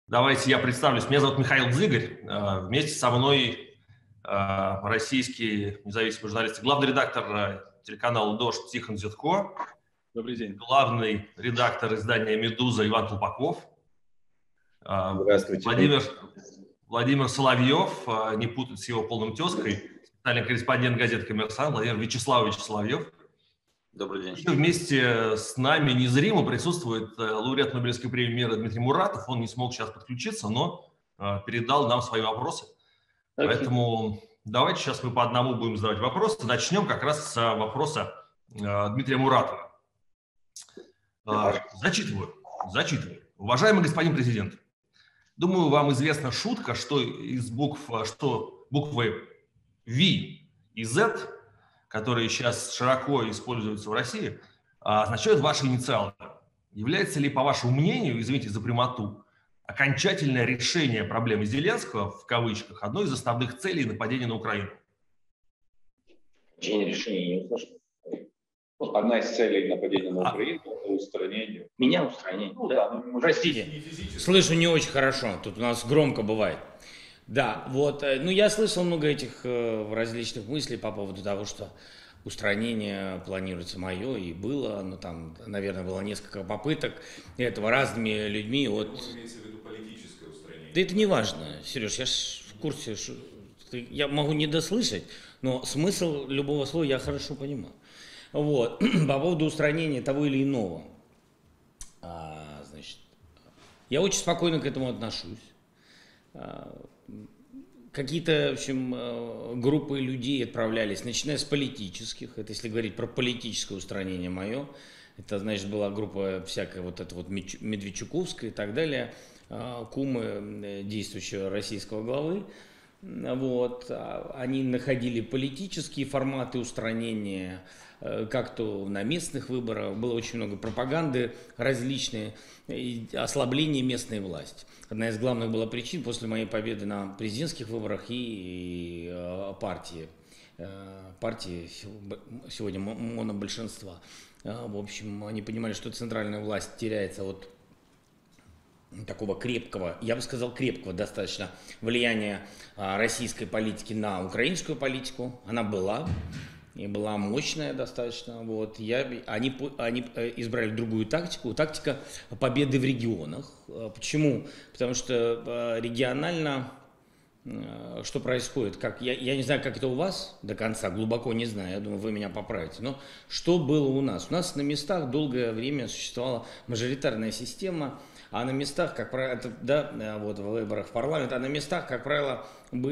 Давайте я представлюсь. Меня зовут Михаил Дзигарь. Вместе со мной российский независимый журналист, главный редактор телеканала «Дождь» Тихон Зютко. Добрый день. Главный редактор издания «Медуза» Иван Колпаков. Здравствуйте. Владимир Соловьев, не путать с его полным тезкой, специальный корреспондент газеты «Коммерсант» Владимир Вячеславович Соловьев. Добрый день. И вместе с нами незримо присутствует лауреат Нобелевской премии мира Дмитрий Муратов. Он не смог сейчас подключиться, но передал нам свои вопросы. Поэтому давайте сейчас мы по одному будем задавать вопросы. Начнем как раз с вопроса Дмитрия Муратова. Зачитываю. Уважаемый господин президент, думаю, вам известна шутка, что буквы V и Z, которые сейчас широко используются в России, означают ваши инициалы. Является ли, по вашему мнению, извините за прямоту, окончательное решение проблемы Зеленского, в кавычках, одной из основных целей нападения на Украину? Решение не услышал. Одна из целей нападения на Украину – это устранение. Меня устранить? Ну да, простите. Слышу не очень хорошо, тут у нас громко бывает. Да, вот, ну я слышал много этих различных мыслей по поводу того, что устранение планируется мое, и было, но там, наверное, было несколько попыток этого разными людьми. Может, имеется в виду политическое устранение? Да это не важно, Сереж, я ж в курсе, что я могу не дослышать, но смысл любого слова я хорошо понимаю. Вот, по поводу устранения того или иного, значит, я очень спокойно к этому отношусь. Какие-то, в общем, группы людей отправлялись, начиная с политических, это если говорить про политическое устранение мое, это, значит, была группа всякая вот эта вот Медведчуковская и так далее, кумы действующего российского главы, вот, они находили политические форматы устранения, как то на местных выборах, было очень много пропаганды различные, ослабление местной власти. Одна из главных была причин после моей победы на президентских выборах и партии сегодня монобольшинства. В общем, они понимали, что центральная власть теряется от такого крепкого, я бы сказал, крепкого достаточно влияния российской политики на украинскую политику. Она была. И была мощная достаточно. Вот. Они избрали другую тактику, тактика победы в регионах. Почему? Потому что регионально что происходит? Я не знаю, как это у вас до конца, глубоко не знаю, я думаю, вы меня поправите. Но что было у нас? У нас на местах долгое время существовала мажоритарная система, а на местах, как правило, вот в выборах в парламент, а на местах, как правило,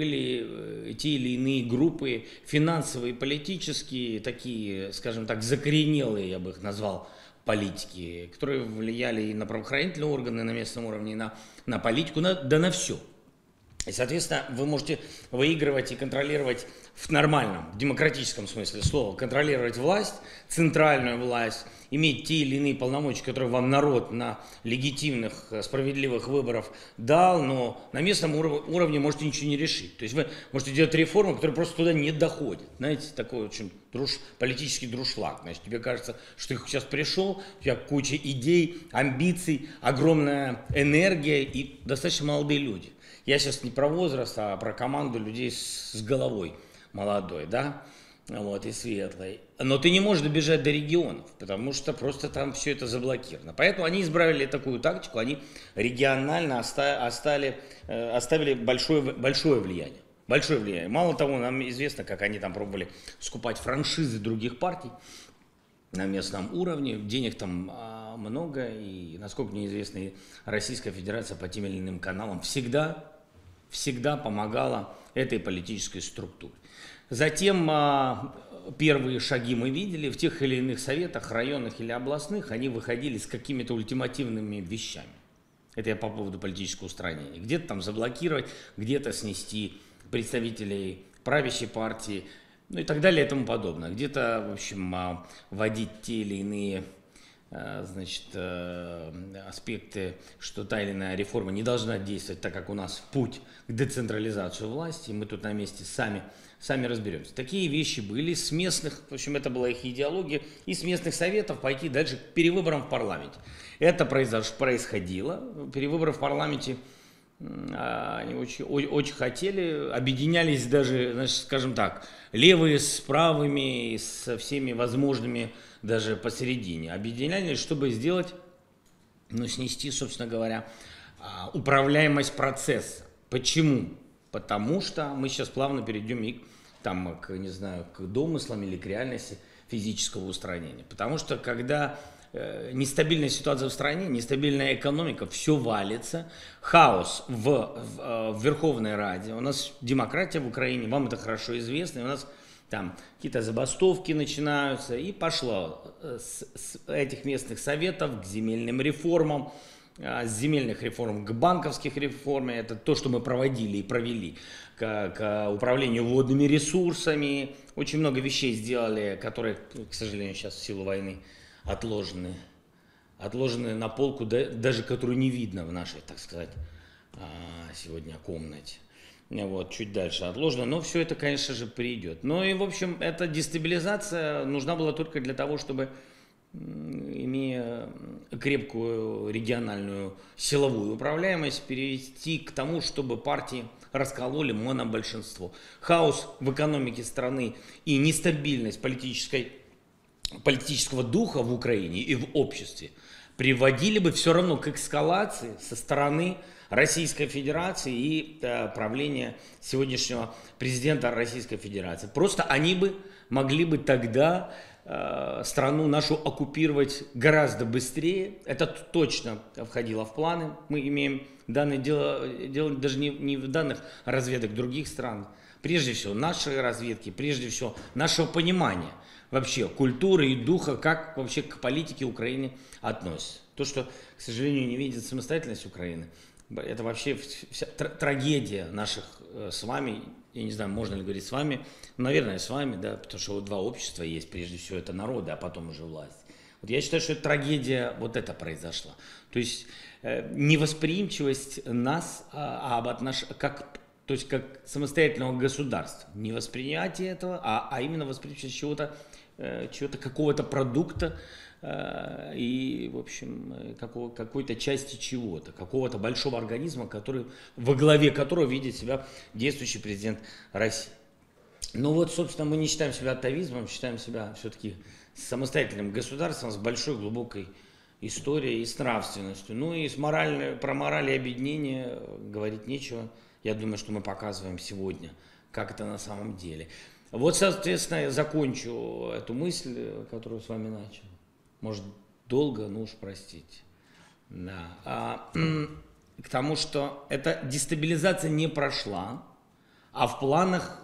были те или иные группы финансовые, политические, такие, скажем так, закоренелые, я бы их назвал, политики, которые влияли и на правоохранительные органы на местном уровне, и на политику, да на все. И, соответственно, вы можете выигрывать и контролировать в нормальном, в демократическом смысле слова, контролировать власть, центральную власть, иметь те или иные полномочия, которые вам народ на легитимных, справедливых выборах дал, но на местном уровне можете ничего не решить. То есть вы можете делать реформы, которые просто туда не доходят. Знаете, такой очень политический друшлаг. Значит, тебе кажется, что ты сейчас пришел, у тебя куча идей, амбиций, огромная энергия и достаточно молодые люди. Я сейчас не про возраст, а про команду людей с головой молодой, да, вот, и светлой. Но ты не можешь добежать до регионов, потому что просто там все это заблокировано. Поэтому они избрали такую тактику, они регионально оставили большое влияние. Большое влияние. Мало того, нам известно, как они там пробовали скупать франшизы других партий на местном уровне. Денег там много, и, насколько мне известно, и Российская Федерация по тем или иным каналам всегда помогала этой политической структуре. Затем первые шаги мы видели в тех или иных советах, районных или областных, они выходили с какими-то ультимативными вещами. Это я по поводу политического устранения. Где-то там заблокировать, где-то снести представителей правящей партии, ну и так далее и тому подобное. Где-то, в общем, вводить те или иные значит, аспекты, что та или иная реформа не должна действовать так, как у нас путь к децентрализации власти, и мы тут на месте сами разберемся. Такие вещи были с местных, в общем, это была их идеология, и с местных советов пойти дальше к перевыборам в парламенте. Это происходило, перевыборы в парламенте Они очень хотели, объединялись даже, значит, скажем так, левые с правыми, со всеми возможными даже посередине. Объединялись, чтобы сделать, ну, снести, собственно говоря, управляемость процесса. Почему? Потому что мы сейчас плавно перейдем и там, не знаю, к домыслам или к реальности физического устранения. Потому что когда нестабильная ситуация в стране, нестабильная экономика, все валится, хаос в Верховной Раде, у нас демократия в Украине, вам это хорошо известно, у нас там какие-то забастовки начинаются, и пошло с этих местных советов к земельным реформам, с земельных реформ к банковских реформам, это то, что мы проводили и провели, к управлению водными ресурсами, очень много вещей сделали, которые, к сожалению, сейчас в силу войны отложены на полку, даже которую не видно в нашей, так сказать, сегодня комнате. Вот, чуть дальше отложено, но все это, конечно же, придет. Ну и, в общем, эта дестабилизация нужна была только для того, чтобы, имея крепкую региональную силовую управляемость, перейти к тому, чтобы партии раскололи монобольшинство. Хаос в экономике страны и нестабильность политического духа в Украине и в обществе приводили бы все равно к эскалации со стороны Российской Федерации и правления сегодняшнего президента Российской Федерации. Просто они бы могли бы тогда страну нашу оккупировать гораздо быстрее. Это точно входило в планы. Мы имеем данные, дело даже не в данных разведок других стран. Прежде всего, нашей разведки, прежде всего, нашего понимания вообще культуры и духа, как вообще к политике Украины относятся. То, что, к сожалению, не видит самостоятельность Украины, это вообще вся трагедия наших с вами, я не знаю, можно ли говорить с вами, наверное, с вами, да, потому что вот два общества есть, прежде всего это народы, а потом уже власть. Вот я считаю, что это трагедия, вот это произошла. То есть невосприимчивость нас то есть как самостоятельного государства, не восприятие этого, а именно восприимчивость чего-то, какого-то продукта, и, в общем, какой-то части чего-то, какого-то большого организма, во главе которого видит себя действующий президент России. Ну вот, собственно, мы не считаем себя атовизмом, считаем себя все-таки самостоятельным государством с большой глубокой историей и с нравственностью. Ну и про мораль и объединение говорить нечего. Я думаю, что мы показываем сегодня, как это на самом деле. Вот, соответственно, я закончу эту мысль, которую с вами начал. Может, долго, ну уж простите. Да. К тому, что эта дестабилизация не прошла, а в планах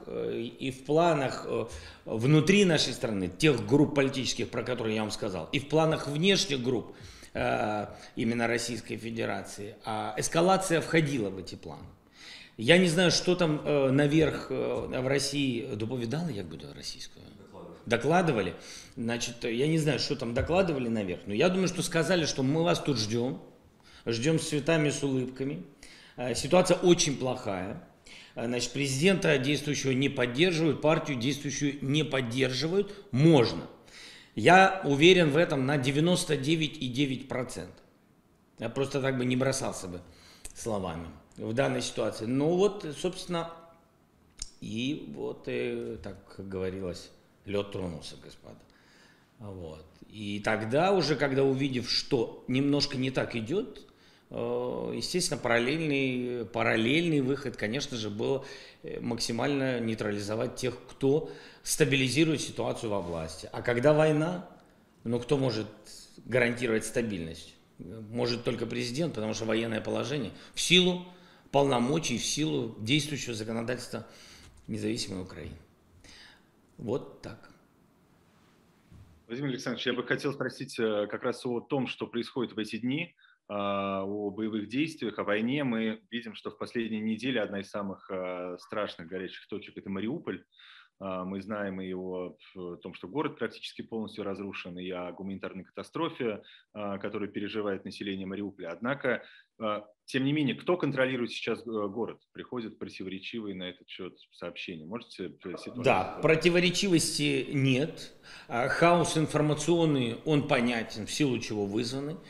внутри нашей страны, тех групп политических, про которые я вам сказал, и в планах внешних групп именно Российской Федерации, эскалация входила в эти планы. Я не знаю, что там наверх в России доповідали, як буде російською? Докладывали. Значит, я не знаю, что там докладывали наверх, но я думаю, что сказали, что мы вас тут ждем с цветами, с улыбками. Ситуация очень плохая. Значит, президента действующего не поддерживают, партию действующую не поддерживают. Можно. Я уверен в этом на 99,9%. Я просто так бы не бросался бы словами в данной ситуации. Ну вот, собственно, и вот, так как говорилось, лед тронулся, господа. Вот. И тогда уже, когда увидев, что немножко не так идет, естественно, параллельный выход, конечно же, был максимально нейтрализовать тех, кто стабилизирует ситуацию во власти. А когда война, ну кто может гарантировать стабильность? Может только президент, потому что военное положение в силу полномочий, в силу действующего законодательства независимой Украины. Вот так. Владимир Александрович, я бы хотел спросить как раз о том, что происходит в эти дни, о боевых действиях, о войне. Мы видим, что в последние недели одна из самых страшных горячих точек – это Мариуполь. Мы знаем и о том, что город практически полностью разрушен, и о гуманитарной катастрофе, которую переживает население Мариуполя. Однако, тем не менее, кто контролирует сейчас город? Приходят противоречивые на этот счет сообщения. Можете ситуацию? Да, противоречивости нет. Хаос информационный, он понятен, в силу чего вызванный.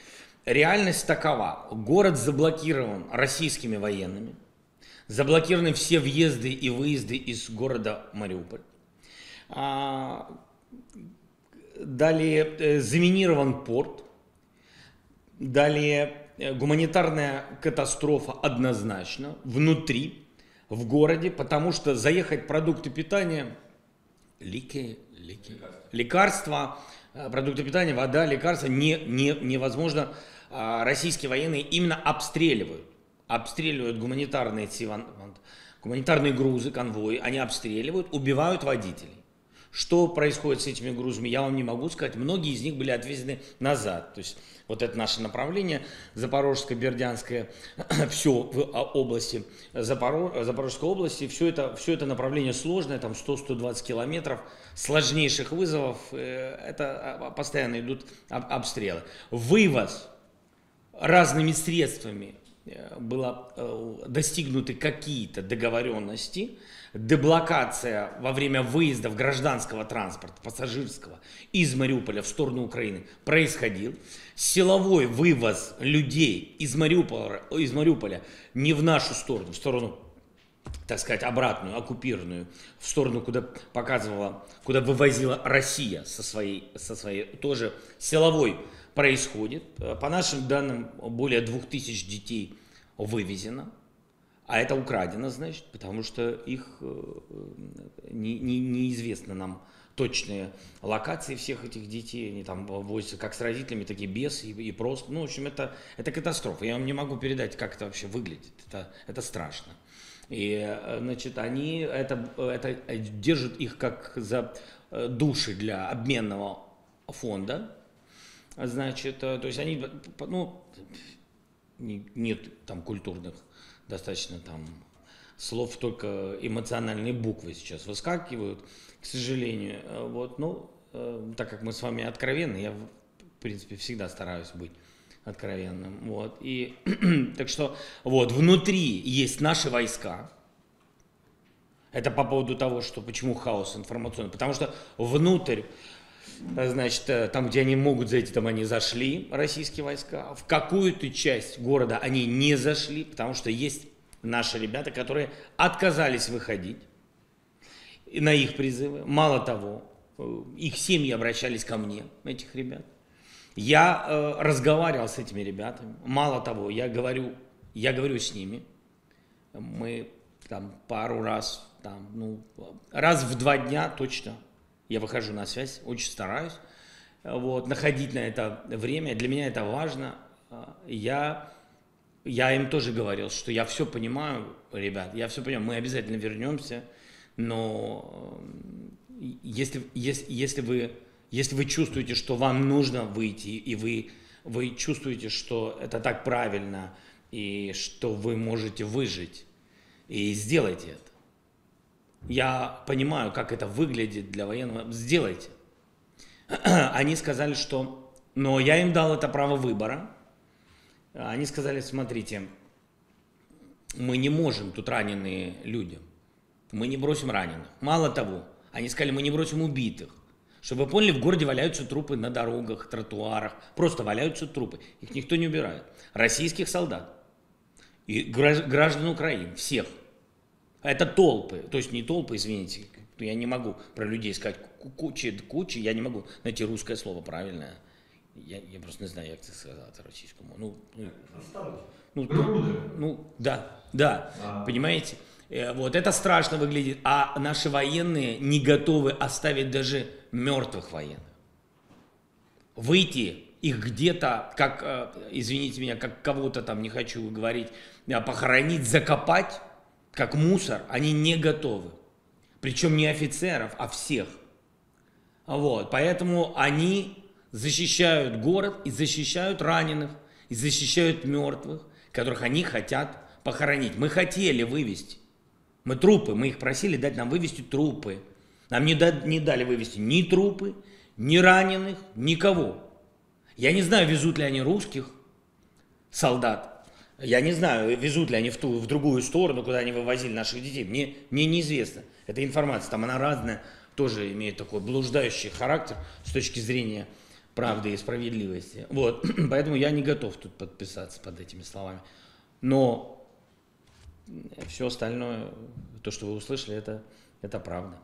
реальность такова. Город заблокирован российскими военными. Заблокированы все въезды и выезды из города Мариуполь. Далее заминирован порт. Далее гуманитарная катастрофа однозначно внутри, в городе, потому что заехать продукты питания, лекарства, продукты питания, вода, лекарства невозможно. Российские военные именно обстреливают гуманитарные грузы, конвои, они обстреливают, убивают водителей. Что происходит с этими грузами, я вам не могу сказать. Многие из них были отвезены назад. То есть вот это наше направление, Запорожское, Бердянское, все в области, Запорожской области, все это направление сложное, там 100-120 километров, сложнейших вызовов, это постоянно идут обстрелы. Вывоз разными средствами было достигнуты какие-то договоренности, деблокация во время выездов гражданского транспорта, пассажирского, из Мариуполя в сторону Украины происходил. Силовой вывоз людей из Мариуполя не в нашу сторону, в сторону, так сказать, обратную, оккупированную, в сторону, куда вывозила Россия со своей тоже силовой происходит. По нашим данным, более 2000 детей вывезено. А это украдено, значит, потому что их неизвестно нам точные локации всех этих детей. Они там возятся как с родителями, так и без, и просто. Ну, в общем, это катастрофа. Я вам не могу передать, как это вообще выглядит. Это страшно. И, значит, они это держат их как за души для обменного фонда. Значит, то есть они, ну, нет там культурных достаточно там слов, только эмоциональные буквы сейчас выскакивают, к сожалению. Вот, ну, так как мы с вами откровенны, я, в принципе, всегда стараюсь быть откровенным. Вот, и так что, вот, внутри есть наши войска. Это по поводу того, что почему хаос информационный. Потому что внутрь, значит, там, где они могут зайти, там они зашли, российские войска. В какую-то часть города они не зашли, потому что есть наши ребята, которые отказались выходить на их призывы. Мало того, их семьи обращались ко мне, этих ребят. Я разговаривал с этими ребятами. Мало того, я говорю с ними. Мы там пару раз, там, ну, раз в 2 дня точно я выхожу на связь, очень стараюсь вот, находить на это время. Для меня это важно. Я им тоже говорил, что я все понимаю, ребят, я все понимаю, мы обязательно вернемся, но если вы чувствуете, что вам нужно выйти, и вы чувствуете, что это так правильно, и что вы можете выжить, и сделайте это. Я понимаю, как это выглядит для военного. Сделайте. Они сказали, что... Но я им дал это право выбора. Они сказали, смотрите, мы не можем, тут раненые люди. Мы не бросим раненых. Мало того, они сказали, мы не бросим убитых. Чтобы вы поняли, в городе валяются трупы на дорогах, тротуарах. Просто валяются трупы. Их никто не убирает. Российских солдат. И граждан Украины. Всех. Это толпы, то есть не толпы, извините, я не могу про людей сказать кучи, я не могу найти русское слово правильное. Я просто не знаю, как это сказать российскому. Да, понимаете? Вот это страшно выглядит, а наши военные не готовы оставить даже мертвых военных. Выйти их где-то, как, извините меня, как кого-то там, не хочу говорить, похоронить, закопать, как мусор, они не готовы. Причем не офицеров, а всех. Вот, поэтому они защищают город и защищают раненых, и защищают мертвых, которых они хотят похоронить. Мы хотели вывести. Мы их просили дать нам вывести трупы. Нам не дали вывести ни трупы, ни раненых, никого. Я не знаю, везут ли они русских солдат. Я не знаю, везут ли они в другую сторону, куда они вывозили наших детей. Мне неизвестно. Эта информация, там она разная, тоже имеет такой блуждающий характер с точки зрения правды и справедливости. Вот, поэтому я не готов тут подписаться под этими словами. Но все остальное, то, что вы услышали, это правда.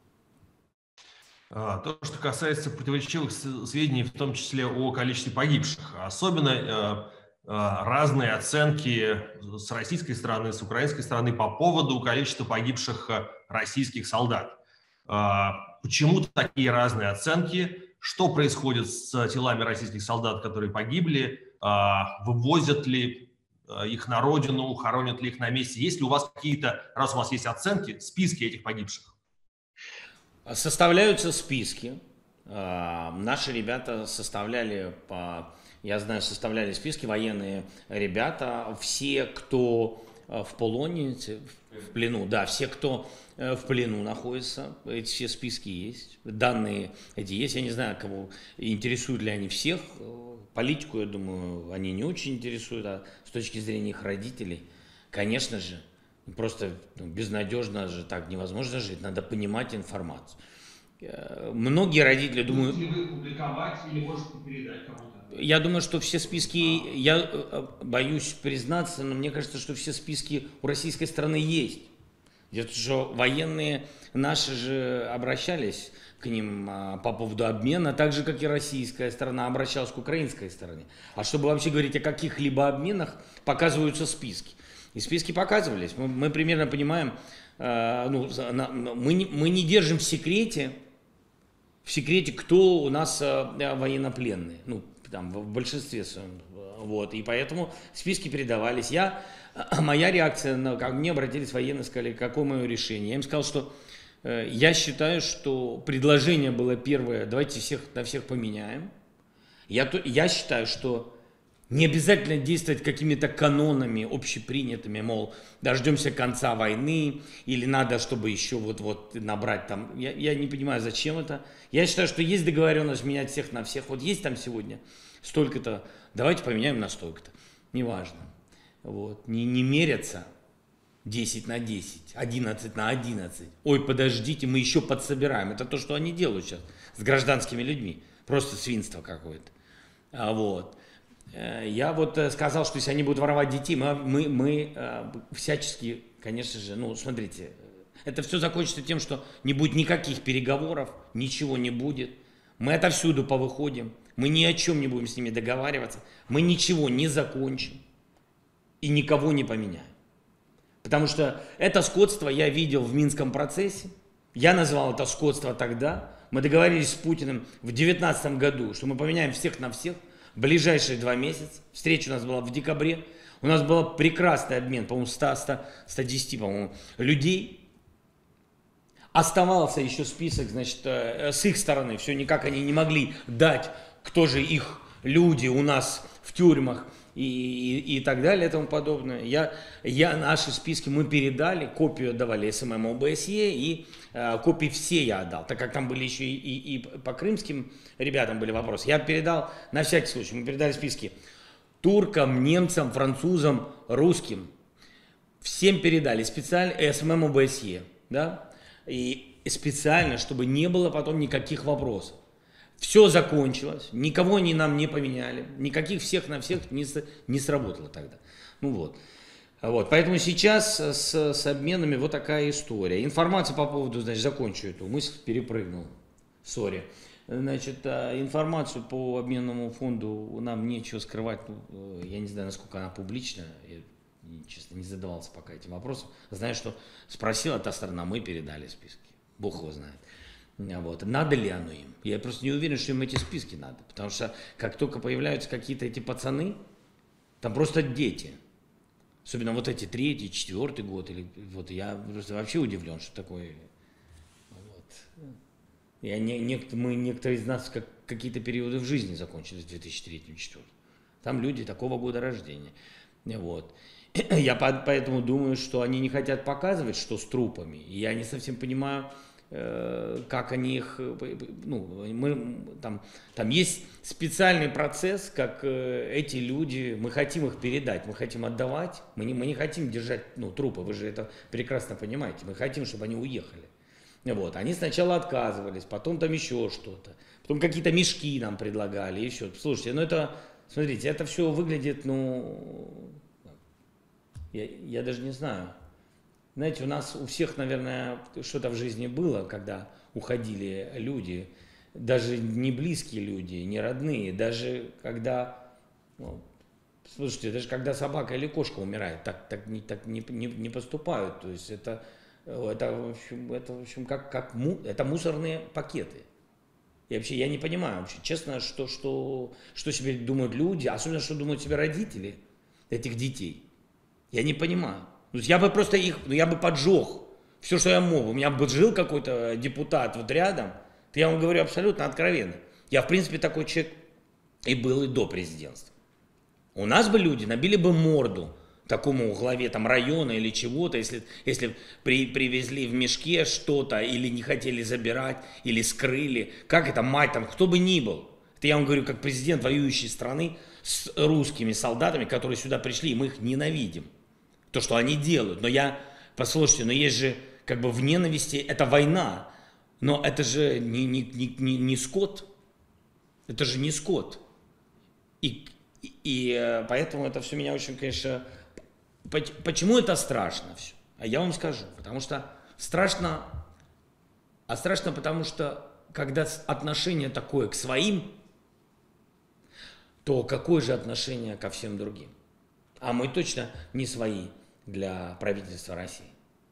То, что касается противоречивых сведений, в том числе о количестве погибших, особенно разные оценки с российской стороны, с украинской стороны по поводу количества погибших российских солдат. Почему такие разные оценки? Что происходит с телами российских солдат, которые погибли? Вывозят ли их на родину, хоронят ли их на месте? Есть ли у вас какие-то, раз у вас есть оценки, списки этих погибших? Составляются списки. Наши ребята составляли, я знаю, составляли списки, военные ребята, все, кто в полоне, в плену, да, все, кто в плену находится, эти все списки есть, данные эти есть, я не знаю, кого интересуют ли они всех, политику, я думаю, они не очень интересуют, а с точки зрения их родителей, конечно же, просто безнадежно же, так невозможно жить, надо понимать информацию. Многие родители думают... Можете ли вы публиковать или можете передать кому-то? Я думаю, что все списки, я боюсь признаться, но мне кажется, что все списки у российской стороны есть. Дело в том, что военные наши же обращались к ним по поводу обмена, так же, как и российская сторона обращалась к украинской стороне. А чтобы вообще говорить о каких-либо обменах, показываются списки. И списки показывались. Мы примерно понимаем, мы не держим в секрете, кто у нас военнопленные. Ну, там, в большинстве своем. Вот. И поэтому списки передавались. Моя реакция, ко мне обратились военные, сказали, какое мое решение. Я им сказал, что я считаю, что предложение было первое, давайте на всех поменяем. Я считаю, что не обязательно действовать какими-то канонами общепринятыми, мол, дождемся конца войны, или надо, чтобы еще вот набрать там. Я не понимаю, зачем это. Я считаю, что есть договоренность менять всех на всех. Вот есть там сегодня столько-то, давайте поменяем на столько-то. Неважно. Вот. Не мерятся 10 на 10, 11 на 11. Ой, подождите, мы еще подсобираем. Это то, что они делают сейчас с гражданскими людьми. Просто свинство какое-то. Вот. Я вот сказал, что если они будут воровать детей, мы всячески, конечно же, смотрите, это все закончится тем, что не будет никаких переговоров, ничего не будет. Мы отовсюду повыходим, мы ни о чем не будем с ними договариваться, мы ничего не закончим и никого не поменяем. Потому что это скотство я видел в Минском процессе, я назвал это скотство тогда, мы договорились с Путиным в 2019 году, что мы поменяем всех на всех, в ближайшие 2 месяца. Встреча у нас была в декабре. У нас был прекрасный обмен, по-моему, 110, по-моему, людей. Оставался еще список, значит, с их стороны. Все никак они не могли дать, кто же их люди у нас в тюрьмах и так далее и тому подобное. Наши списки мы передали, копию отдавали СММ ОБСЕ и копии все я отдал, так как там были еще и по крымским ребятам были вопросы. Я передал, на всякий случай, мы передали списки туркам, немцам, французам, русским. Всем передали специально СММ ОБСЕ, да, и специально, чтобы не было потом никаких вопросов. Все закончилось, никого они нам не поменяли, никаких всех на всех не сработало тогда. Вот, поэтому сейчас с обменами вот такая история. Информация по поводу, значит, закончу эту мысль, перепрыгнул, сори. Значит, информацию по обменному фонду нам нечего скрывать, я не знаю, насколько она публична, я, честно, не задавался пока этим вопросом. Знаю, что спросила та сторона, мы передали списки, Бог его знает. Вот. Надо ли оно им? Я просто не уверен, что им эти списки надо, потому что как только появляются какие-то эти пацаны, там просто дети. Особенно вот эти 3-й, 4-й год, или вот я просто вообще удивлен, что такое. Вот. Некоторые из нас какие-то периоды в жизни закончились в 2003-2004. Там люди такого года рождения. Вот. Я поэтому думаю, что они не хотят показывать, что с трупами. И я не совсем понимаю, как они их, там есть специальный процесс, как эти люди, мы хотим их передать, мы хотим отдавать, мы не хотим держать трупы, вы же это прекрасно понимаете, мы хотим, чтобы они уехали. Вот. Они сначала отказывались, потом там еще что-то. Потом какие-то мешки нам предлагали, еще. Слушайте, ну это, смотрите, это все выглядит, ну, я даже не знаю. Знаете, у нас у всех, наверное, что-то в жизни было, когда уходили люди, даже не близкие люди, не родные, даже когда, ну, слушайте, даже когда собака или кошка умирает, так не поступают. То есть это в общем это мусорные пакеты. И вообще я не понимаю, вообще, честно, что себе думают люди, особенно что думают себе родители этих детей. Я не понимаю. То есть я бы просто я бы поджег все, что я мог. У меня бы жил какой-то депутат вот рядом. Я вам говорю абсолютно откровенно. Я, в принципе, такой человек и был и до президентства. У нас бы люди набили бы морду такому главе там района или чего-то, если привезли в мешке что-то или не хотели забирать, или скрыли. Как это, мать там, кто бы ни был. Это я вам говорю, как президент воюющей страны с русскими солдатами, которые сюда пришли, и мы их ненавидим. То, что они делают. Послушайте, но есть же как бы в ненависти, это война. Но это же не скот. Это же не скот. И поэтому это все меня очень, конечно... Почему это страшно все? А я вам скажу. Потому что страшно... А страшно, потому что когда отношение такое к своим, то какое же отношение ко всем другим? А мы точно не свои для правительства России.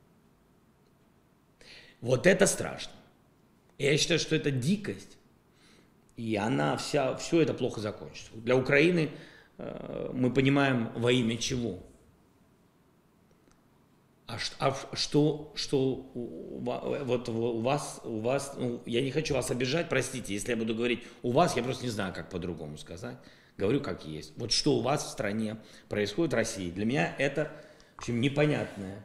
Вот это страшно. Я считаю, что это дикость, и все это плохо закончится. Для Украины мы понимаем, во имя чего. Вот у вас, ну, я не хочу вас обижать, простите, если я буду говорить у вас, я просто не знаю, как по-другому сказать. Говорю, как есть. Вот что у вас в стране происходит в России, для меня это, в общем, непонятная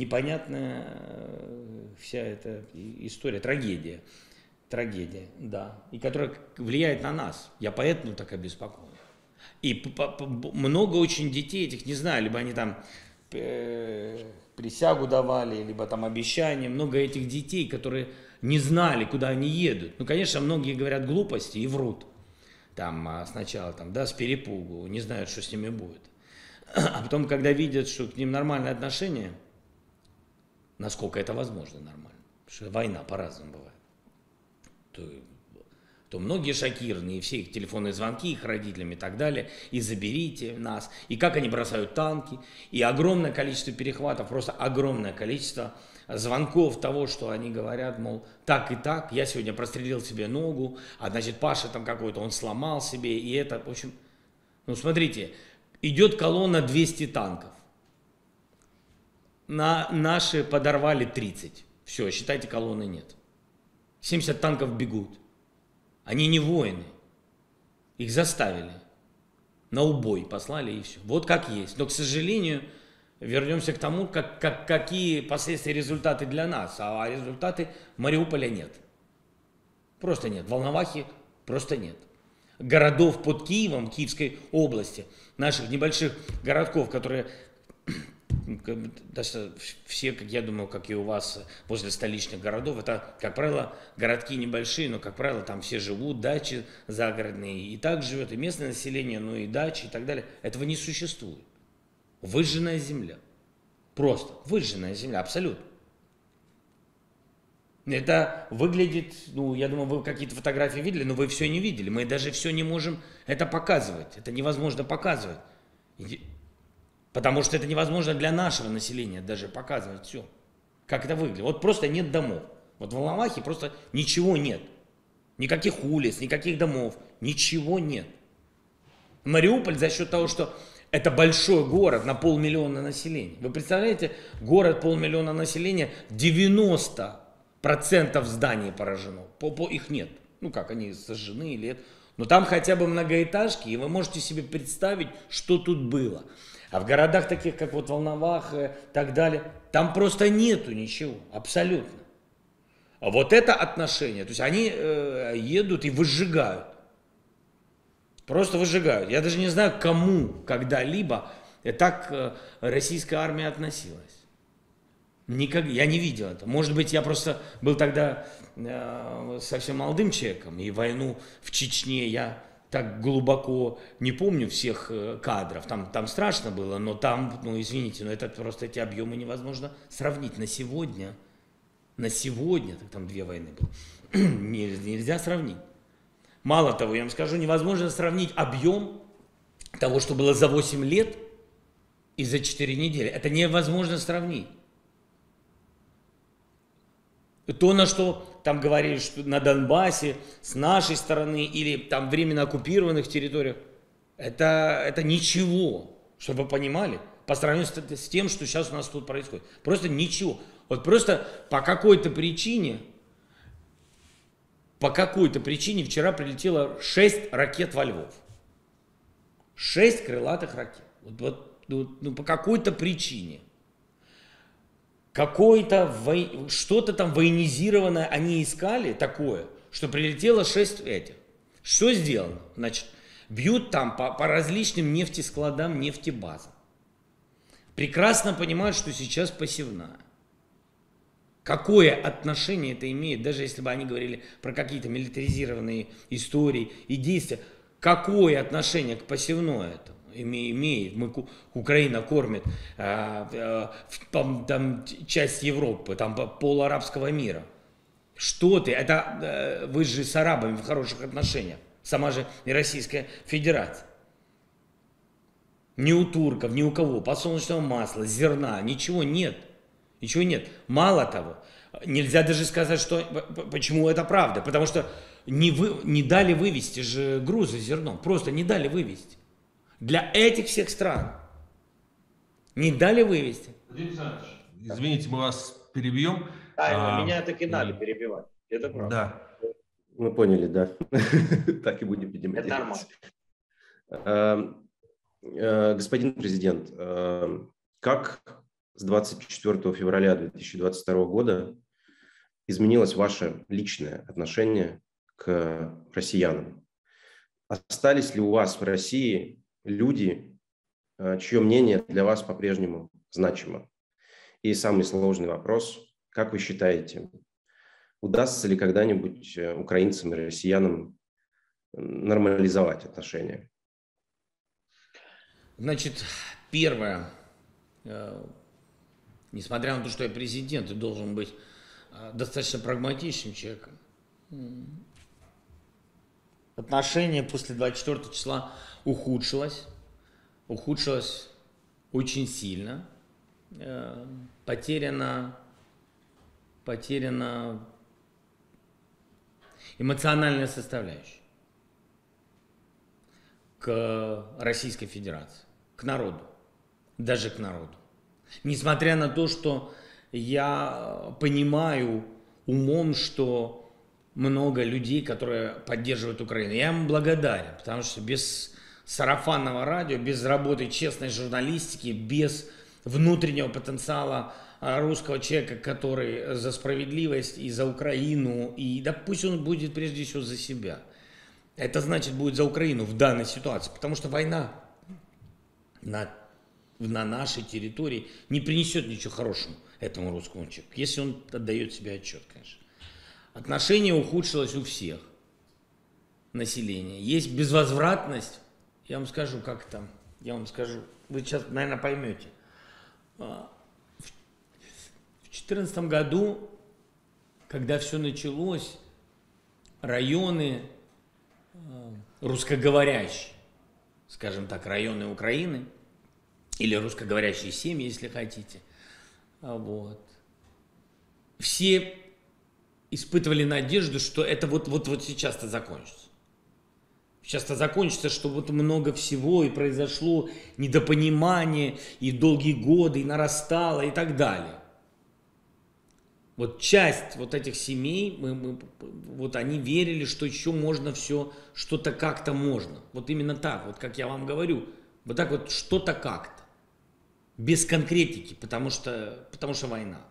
вся эта история, трагедия, да, и которая влияет на нас. Я поэтому так обеспокоен. И много очень детей этих, не знаю, либо они там присягу давали, либо там обещания, много этих детей, которые не знали, куда они едут. Ну, конечно, многие говорят глупости и врут. Там сначала с перепугу, не знают, что с ними будет. А потом, когда видят, что к ним нормальное отношение, насколько это возможно нормально, потому что война по-разному бывает, то многие шокированы, и все их телефонные звонки, их родителям и так далее, и заберите нас, и как они бросают танки, и огромное количество перехватов, просто огромное количество звонков того, что они говорят, мол, так и так, я сегодня прострелил себе ногу, а значит Паша там какой-то, он сломал себе, и это, в общем, ну смотрите, идет колонна 200 танков, наши подорвали 30, все, считайте, колонны нет, 70 танков бегут. Они не воины, их заставили, на убой послали и все. Вот как есть. Но, к сожалению, вернемся к тому, какие последствия, результаты для нас. А результаты Мариуполя нет. Просто нет. Волновахи просто нет. Городов под Киевом, Киевской области, наших небольших городков, которые... Даже все, как я думаю, как и у вас возле столичных городов, это, как правило, городки небольшие, но, как правило, там все живут, дачи загородные, и так живет и местное население, ну и дачи и так далее. Этого не существует. Выжженная земля. Просто выжженная земля, абсолютно. Это выглядит, ну, я думаю, вы какие-то фотографии видели, но вы все не видели. Мы даже все не можем это показывать. Это невозможно показывать. Потому что это невозможно для нашего населения даже показывать все. Как это выглядит. Вот просто нет домов. Вот в Волновахе просто ничего нет. Никаких улиц, никаких домов. Ничего нет. Мариуполь за счет того, что это большой город на 500 000 населения. Вы представляете, город 500 000 населения, 90% зданий поражено. Их нет. Ну как, они сожжены или это. Но там хотя бы многоэтажки, и вы можете себе представить, что тут было. А в городах таких, как вот Волновах и так далее, там просто нету ничего, абсолютно. А вот это отношение, то есть они едут и выжигают. Просто выжигают. Я даже не знаю, к кому когда-либо так российская армия относилась. Я не видел это. Может быть, я просто был тогда совсем молодым человеком, и войну в Чечне я так глубоко не помню всех кадров. Там страшно было, но там, ну извините, но это просто эти объемы невозможно сравнить на сегодня. На сегодня, так там 2 войны было, нельзя сравнить. Мало того, я вам скажу, невозможно сравнить объем того, что было за 8 лет и за 4 недели. Это невозможно сравнить. То, на что там говорили, что на Донбассе, с нашей стороны, или там временно оккупированных территориях, это ничего, чтобы вы понимали, по сравнению с тем, что сейчас у нас тут происходит. Просто ничего. Вот просто по какой-то причине вчера прилетело 6 ракет во Львов. 6 крылатых ракет. Ну, по какой-то причине. Что-то там военизированное они искали такое, что прилетело 6 этих. Что сделано? Значит, бьют там по различным нефтескладам, нефтебазам. Прекрасно понимают, что сейчас посевная. Какое отношение это имеет, даже если бы они говорили про какие-то милитаризированные истории и действия, какое отношение к посевной это имеет? Украина кормит там часть Европы, там пол арабского мира. Что ты? Это вы же с арабами в хороших отношениях. Сама же и Российская Федерация. Ни у турков, ни у кого подсолнечного масла, зерна, ничего нет. Ничего нет. Мало того, нельзя даже сказать, что почему это правда. Потому что не дали вывести же грузы с зерном. Просто не дали вывести. Для этих всех стран не дали вывести. Владимир Александрович, извините, мы вас перебьем. Меня так и надо перебивать. Это правда. Да. Мы поняли, да. Так и будем, видимо, делать. Это нормально. Господин президент, как с 24 февраля 2022 года изменилось ваше личное отношение к россиянам? Остались ли у вас в России люди, чье мнение для вас по-прежнему значимо? И самый сложный вопрос, как вы считаете, удастся ли когда-нибудь украинцам и россиянам нормализовать отношения? Значит, первое, несмотря на то, что я президент и должен быть достаточно прагматичным человеком, отношение после 24 числа ухудшилось очень сильно, потеряна эмоциональная составляющая к Российской Федерации, к народу, даже к народу. Несмотря на то, что я понимаю умом, что много людей, которые поддерживают Украину. Я им благодарен, потому что без сарафанного радио, без работы честной журналистики, без внутреннего потенциала русского человека, который за справедливость и за Украину, и да пусть он будет прежде всего за себя. Это значит будет за Украину в данной ситуации, потому что война на нашей территории не принесет ничего хорошего этому русскому человеку, если он отдает себе отчет, конечно. Отношение ухудшилось у всех населения. Есть безвозвратность. Я вам скажу, как там. Я вам скажу. Вы сейчас, наверное, поймете. В 2014 году, когда все началось, районы русскоговорящие, скажем так, районы Украины, или русскоговорящие семьи, если хотите, вот, все испытывали надежду, что это вот сейчас-то закончится. Сейчас-то закончится, что вот много всего и произошло, недопонимание, и долгие годы, и нарастало, и так далее. Вот часть вот этих семей, вот они верили, что еще можно все, что-то как-то можно. Вот именно так, вот как я вам говорю, вот так вот что-то как-то. Без конкретики, потому что война.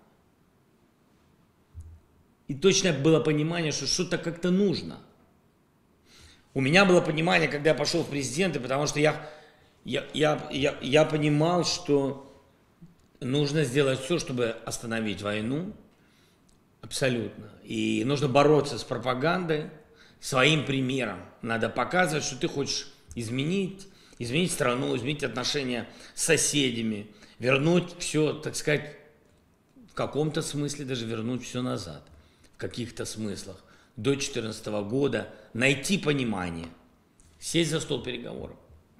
И точно было понимание, что что-то как-то нужно. У меня было понимание, когда я пошел в президенты, потому что я понимал, что нужно сделать все, чтобы остановить войну, абсолютно. И нужно бороться с пропагандой своим примером. Надо показывать, что ты хочешь изменить страну, изменить отношения с соседями, вернуть все, так сказать, в каком-то смысле даже вернуть все назад, в каких-то смыслах. До 2014 года найти понимание, сесть за стол переговоров.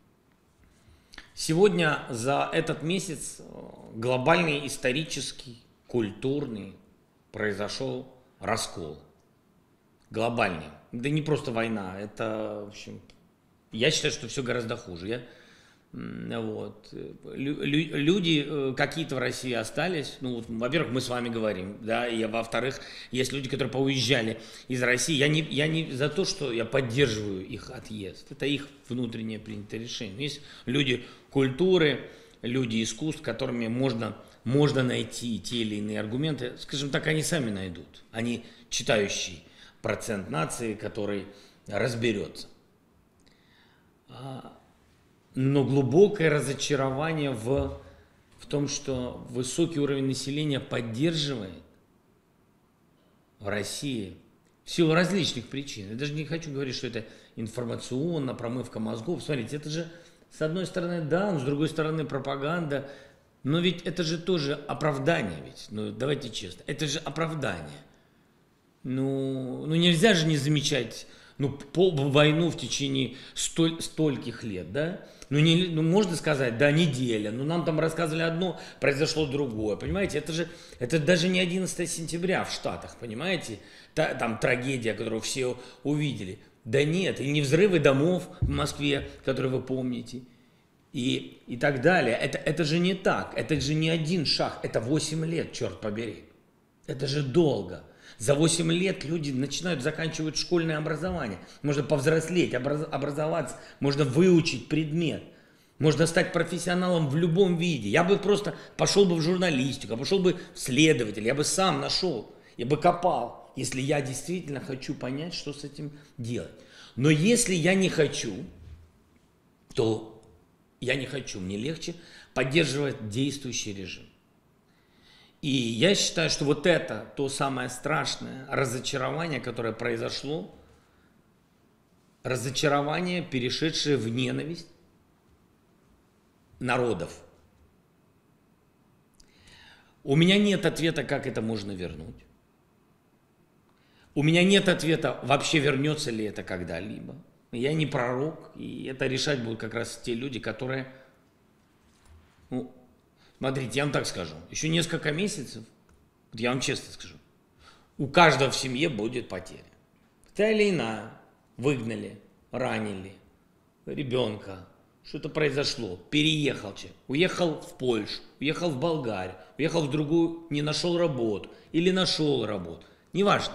Сегодня за этот месяц глобальный, исторический, культурный произошел раскол. Глобальный. Да не просто война, это, в общем, я считаю, что все гораздо хуже. Вот. Люди какие-то в России остались. Ну, вот, во-первых, мы с вами говорим, да, и во-вторых, есть люди, которые поуезжали из России. Я не за то, что я поддерживаю их отъезд. Это их внутреннее принятое решение. Есть люди культуры, люди искусств, которыми можно найти те или иные аргументы. Скажем так, они сами найдут. Они читающий процент нации, который разберется. Но глубокое разочарование в том, что высокий уровень населения поддерживает в России в силу различных причин. Я даже не хочу говорить, что это информационно, промывка мозгов. Смотрите, это же с одной стороны да, но с другой стороны пропаганда. Но ведь это же тоже оправдание, ведь. Ну, давайте честно, это же оправдание. Ну нельзя же не замечать войну в течение стольких лет, да? Можно сказать, да, неделя, но нам там рассказывали одно, произошло другое, понимаете? Это даже не 11 сентября в Штатах, понимаете? Там трагедия, которую все увидели. Да нет, или не взрывы домов в Москве, которые вы помните, и так далее. Это же не так, это же не один шаг, это 8 лет, черт побери. Это же долго. За 8 лет люди заканчивают школьное образование. Можно повзрослеть, образоваться, можно выучить предмет. Можно стать профессионалом в любом виде. Я бы просто пошел бы в журналистику, пошел бы в следователь, я бы сам нашел, я бы копал, если я действительно хочу понять, что с этим делать. Но если я не хочу, то я не хочу, мне легче поддерживать действующий режим. И я считаю, что вот это то самое страшное разочарование, которое произошло, разочарование, перешедшее в ненависть народов. У меня нет ответа, как это можно вернуть. У меня нет ответа, вообще вернется ли это когда-либо. Я не пророк, и это решать будут как раз те люди, которые... Смотрите, я вам так скажу, еще несколько месяцев, вот я вам честно скажу, у каждого в семье будет потеря. Та или иная, выгнали, ранили ребенка, что-то произошло, переехал человек, уехал в Польшу, уехал в Болгарию, уехал в другую, не нашел работу или нашел работу, неважно,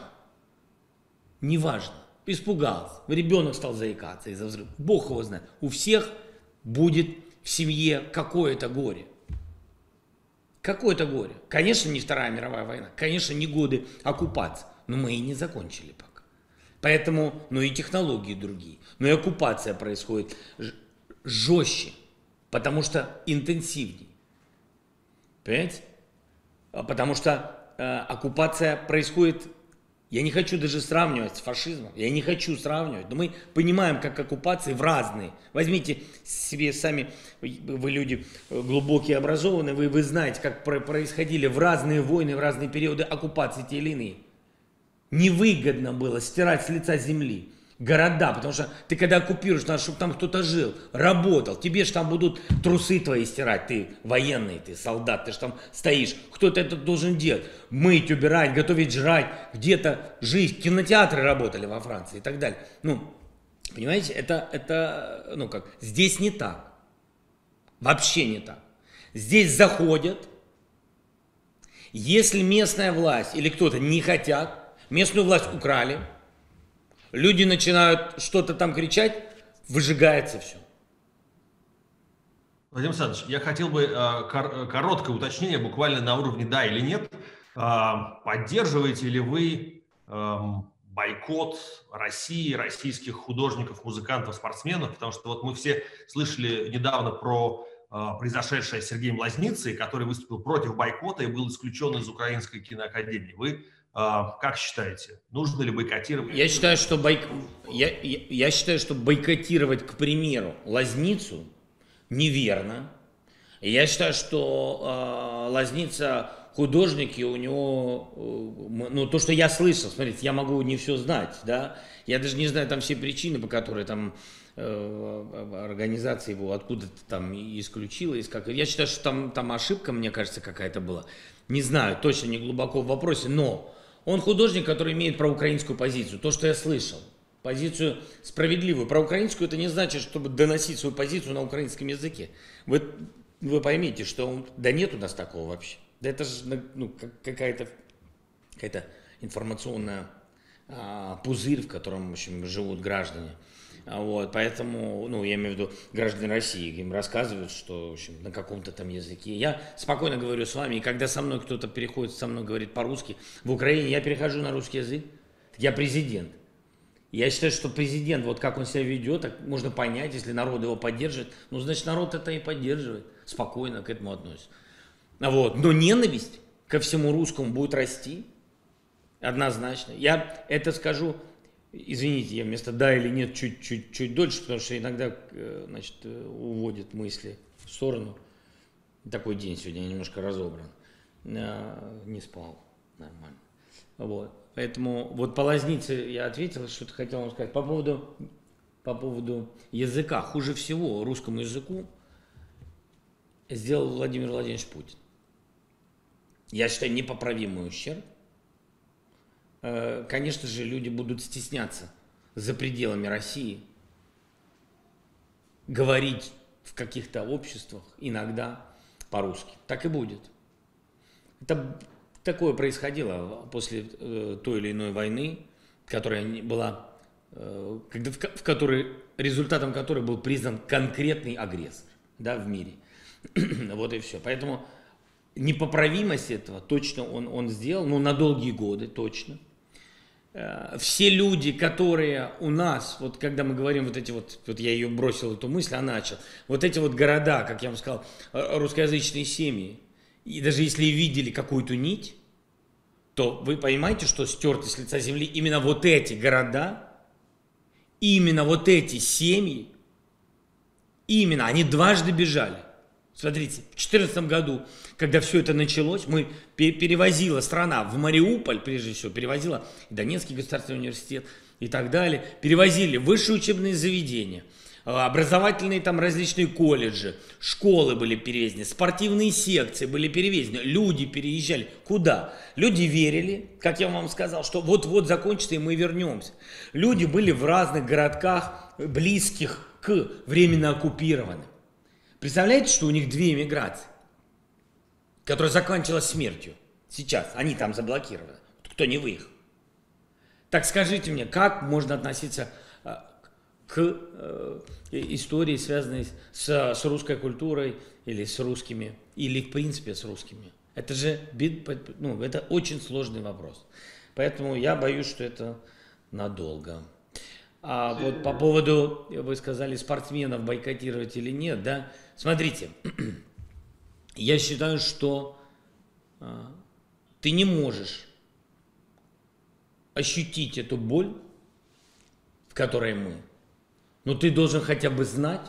испугался, ребенок стал заикаться из-за взрыва, Бог его знает, у всех будет в семье какое-то горе. Какое-то горе. Конечно, не Вторая мировая война, конечно, не годы оккупации, но мы и не закончили пока. Поэтому, и технологии другие, но и оккупация происходит жестче, потому что интенсивнее. Понимаете? Потому что оккупация происходит, я не хочу даже сравнивать с фашизмом, я не хочу сравнивать, но мы понимаем, как оккупации в разные. Возьмите себе сами, вы люди глубокие, образованные, вы знаете, как происходили в разные войны, в разные периоды оккупации те или иные. Невыгодно было стирать с лица земли города, потому что ты когда оккупируешь, надо, чтобы там кто-то жил, работал, тебе же там будут трусы твои стирать, ты военный, ты солдат, ты же там стоишь, кто-то это должен делать, мыть, убирать, готовить, жрать, где-то жить, кинотеатры работали во Франции и так далее. Понимаете, это здесь не так, вообще не так. Здесь заходят, если местная власть или кто-то не хотят, местную власть украли, люди начинают что-то там кричать, выжигается все. Владимир Александрович, я хотел бы короткое уточнение, буквально на уровне да или нет. Поддерживаете ли вы бойкот России, российских художников, музыкантов, спортсменов? Потому что вот мы все слышали недавно про произошедшее с Сергеем Лозницей, который выступил против бойкота и был исключен из Украинской киноакадемии. Вы как считаете, нужно ли бойкотировать? Я считаю, что бойкотировать, к примеру, Лозницу неверно. Я считаю, что Лозница художник, и у него, ну, то, что я слышал, смотрите, я могу не все знать, да, я даже не знаю там все причины, по которой там организация его откуда-то там исключила. Я считаю, что там ошибка, мне кажется, какая-то была. Не знаю, точно не глубоко в вопросе, но он художник, который имеет проукраинскую позицию. То, что я слышал, позицию справедливую. Проукраинскую — это не значит, чтобы доносить свою позицию на украинском языке. Вы поймите, что да нет у нас такого вообще. Да это же какая-то информационная пузырь, в котором, в общем, живут граждане. Вот, поэтому, ну, я имею в виду граждане России, им рассказывают, что, в общем, на каком-то там языке. Я спокойно говорю с вами, и когда со мной кто-то переходит, со мной говорит по-русски, в Украине я перехожу на русский язык, я президент. Я считаю, что президент, вот как он себя ведет, так можно понять, если народ его поддерживает, ну, значит, народ это и поддерживает, спокойно к этому относится. Вот. Но ненависть ко всему русскому будет расти, однозначно. Я это скажу... Извините, я вместо «да» или «нет» чуть дольше, потому что иногда, значит, уводит мысли в сторону. Такой день сегодня, я немножко разобран. Не спал нормально. Вот. Поэтому вот по Лознице я ответил, что-то хотел вам сказать. По поводу языка. Хуже всего русскому языку сделал Владимир Владимирович Путин. Я считаю, непоправимый ущерб. Конечно же, люди будут стесняться за пределами России говорить в каких-то обществах иногда по-русски. Так и будет. Это такое происходило после той или иной войны, которая была, результатом которой был признан конкретный агрессор, да, в мире. Вот и все. Поэтому непоправимость этого точно он сделал, но на долгие годы точно. Все люди, которые у нас, вот когда мы говорим вот эти вот я ее бросил, эту мысль, а начал, вот эти вот города, как я вам сказал, русскоязычные семьи, и даже если видели какую-то нить, то вы понимаете, что стерты с лица земли именно вот эти города, именно вот эти семьи, именно, они дважды бежали. Смотрите, в 2014 году, когда все это началось, перевозила страна в Мариуполь, прежде всего, перевозила Донецкий государственный университет и так далее, перевозили высшие учебные заведения, образовательные там различные колледжи, школы были перевезены, спортивные секции были перевезены, люди переезжали. Куда? Люди верили, как я вам сказал, что вот-вот закончится и мы вернемся. Люди были в разных городках, близких к временно оккупированным. Представляете, что у них две эмиграции, которая заканчивалась смертью. Сейчас они там заблокированы. Кто не выехал? Так скажите мне, как можно относиться к истории, связанной с русской культурой или с русскими, или в принципе с русскими? Это же это очень сложный вопрос. Поэтому я боюсь, что это надолго. А вот по поводу, вы сказали, спортсменов бойкотировать или нет, да? Смотрите, я считаю, что ты не можешь ощутить эту боль, в которой мы, но ты должен хотя бы знать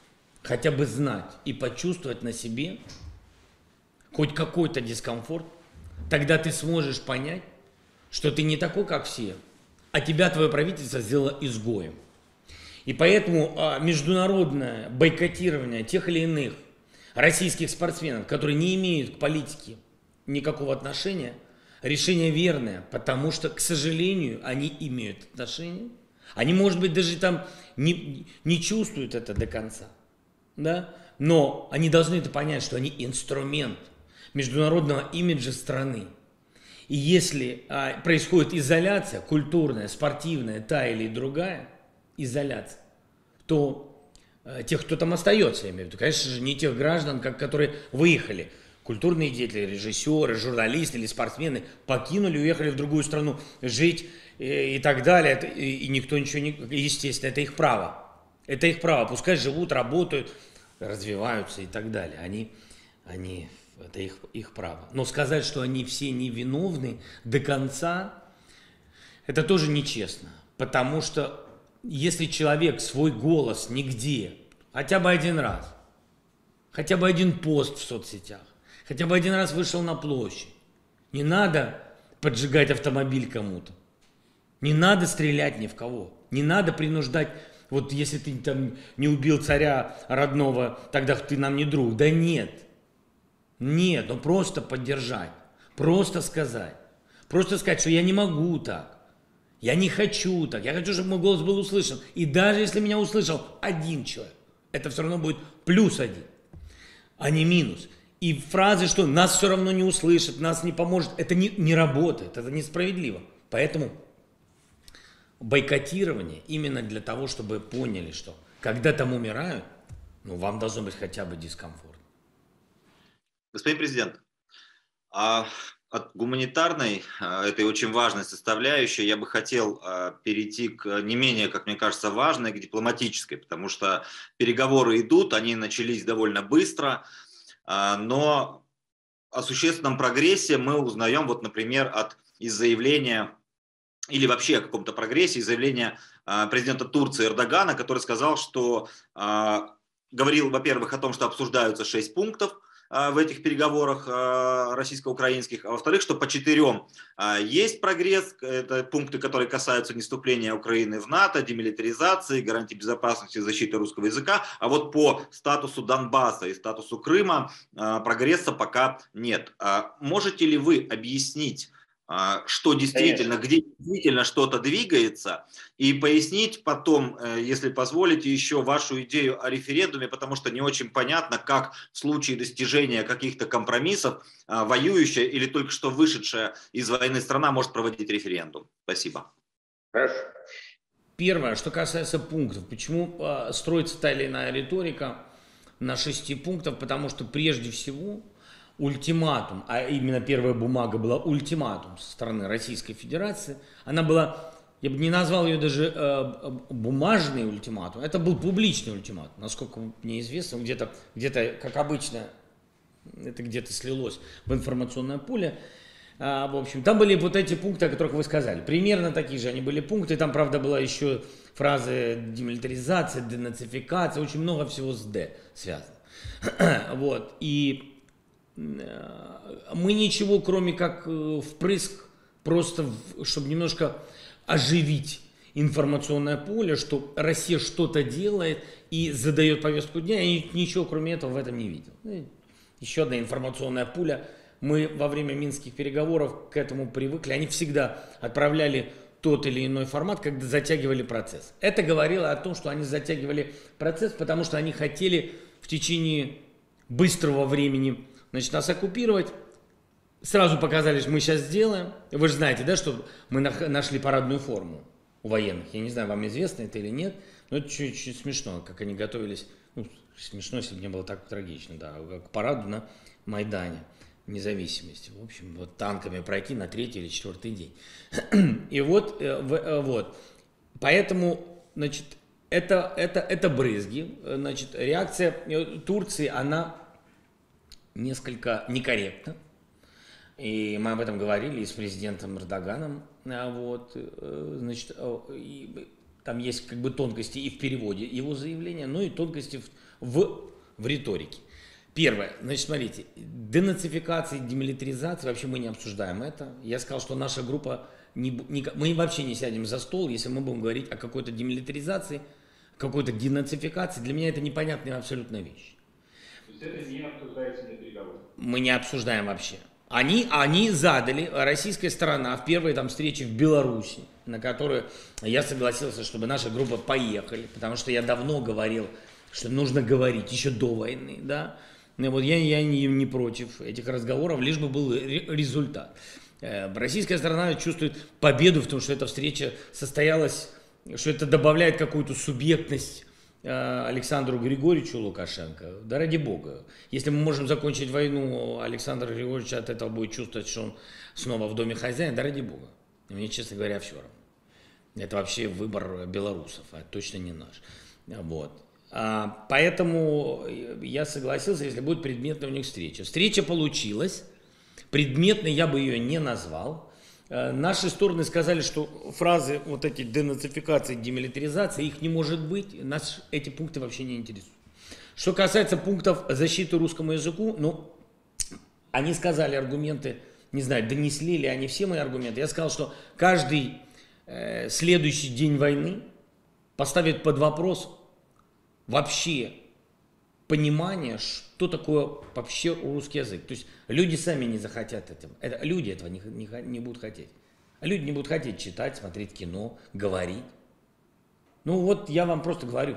и почувствовать на себе хоть какой-то дискомфорт, тогда ты сможешь понять, что ты не такой, как все, а тебя твое правительство сделало изгоем. И поэтому международное бойкотирование тех или иных российских спортсменов, которые не имеют к политике никакого отношения, решение верное, потому что, к сожалению, они имеют отношение. Они, может быть, даже там не чувствуют это до конца, да? Но они должны это понять, что они инструмент международного имиджа страны. И если происходит изоляция, культурная, спортивная, та или другая изоляция, то тех, кто там остается, я имею в виду, конечно же, не тех граждан, которые выехали. Культурные деятели, режиссеры, журналисты или спортсмены покинули, уехали в другую страну жить и так далее. И никто ничего не... Естественно, это их право. Это их право. Пускай живут, работают. развиваются и так далее. Это их право. Но сказать, что они все невиновны до конца, это тоже нечестно. Потому что если человек свой голос нигде, хотя бы один раз, хотя бы один пост в соцсетях, хотя бы один раз вышел на площадь, не надо поджигать автомобиль кому-то, не надо стрелять ни в кого, не надо принуждать, вот если ты там не убил царя родного, тогда ты нам не друг. Да нет, ну просто поддержать, просто сказать, что я не могу так. Я не хочу так, я хочу, чтобы мой голос был услышан. И даже если меня услышал один человек, это все равно будет +1, а не минус. И фразы, что нас все равно не услышат, нас не поможет, это не работает, это несправедливо. Поэтому бойкотирование именно для того, чтобы поняли, что когда там умирают, вам должно быть хотя бы дискомфорт. Господин президент, от гуманитарной, этой очень важной составляющей, я бы хотел перейти к не менее, как мне кажется, важной, к дипломатической, потому что переговоры идут, они начались довольно быстро, но о существенном прогрессе мы узнаем, вот, например, из заявления, или вообще о каком-то прогрессе, из заявления президента Турции Эрдогана, который сказал, что говорил, во-первых, о том, что обсуждаются 6 пунктов в этих переговорах российско-украинских, а во-вторых, что по 4 есть прогресс, это пункты, которые касаются не вступления Украины в НАТО, демилитаризации, гарантии безопасности и защиты русского языка, а вот по статусу Донбасса и статусу Крыма прогресса пока нет. Можете ли вы объяснить, что действительно, где действительно что-то двигается, и пояснить потом, если позволите, еще вашу идею о референдуме, потому что не очень понятно, как в случае достижения каких-то компромиссов воюющая или только что вышедшая из войны страна может проводить референдум. Спасибо. Хорошо. Первое, что касается пунктов. Почему строится та или иная риторика на 6 пунктов? Потому что прежде всего ультиматум, а именно первая бумага была ультиматум со стороны Российской Федерации, она была, я бы не назвал ее даже бумажный ультиматум, это был публичный ультиматум, насколько мне известно, где-то, как обычно, это где-то слилось в информационное поле. В общем, там были вот эти пункты, о которых вы сказали, примерно такие же они были пункты, там, правда, была еще фраза демилитаризация, денацификация, очень много всего с «д» связано. Вот, и мы ничего, кроме как впрыск, просто чтобы немножко оживить информационное поле, что Россия что-то делает и задает повестку дня, я ничего кроме этого в этом не видел. Еще одна информационная пуля. Мы во время минских переговоров к этому привыкли. Они всегда отправляли тот или иной формат, когда затягивали процесс. Это говорило о том, что они затягивали процесс, потому что они хотели в течение быстрого времени нас оккупировать. Сразу показали, что мы сейчас сделаем. Вы же знаете, да, что мы нашли парадную форму у военных. Я не знаю, вам известно это или нет, но это чуть-чуть смешно, как они готовились. Смешно, если бы не было так трагично, да, к параду на Майдане Независимости. В общем, вот танками пройти на 3-й или 4-й день. И вот. Поэтому, значит, это брызги. Значит, реакция Турции, она несколько некорректна. И мы об этом говорили и с президентом Эрдоганом. Вот, значит, там есть как бы тонкости и в переводе его заявления, но и тонкости в риторике. Первое, значит, смотрите, денацификация, демилитаризация, вообще мы не обсуждаем это. Я сказал, что наша группа, мы вообще не сядем за стол, если мы будем говорить о какой-то демилитаризации, какой-то денацификации. Для меня это непонятная абсолютная вещь. То есть это не обсуждается на переговорах? Мы не обсуждаем вообще. Они задали, российская сторона, в первой там встрече в Беларуси, на которую я согласился, чтобы наша группа поехали, потому что я давно говорил, что нужно говорить еще до войны, да. И вот я не против этих разговоров, лишь бы был результат. Российская сторона чувствует победу в том, что эта встреча состоялась, что это добавляет какую-то субъектность Александру Григорьевичу Лукашенко. Да ради бога. Если мы можем закончить войну, Александр Григорьевич от этого будет чувствовать, что он снова в доме хозяина, да ради бога. Мне, честно говоря, все равно. Это вообще выбор белорусов, а точно не наш. Вот. Поэтому я согласился, если будет предметная у них встреча. Встреча получилась. Предметной я бы ее не назвал. Наши стороны сказали, что фразы вот эти денацификации, демилитаризации, их не может быть. Нас эти пункты вообще не интересуют. Что касается пунктов защиты русскому языку, ну, они сказали аргументы, не знаю, донесли ли они все мои аргументы. Я сказал, что каждый следующий день войны поставит под вопрос вообще понимание, что такое вообще русский язык. То есть люди сами не захотят этого. Люди этого не будут хотеть. Люди не будут хотеть читать, смотреть кино, говорить. Ну вот я вам просто говорю,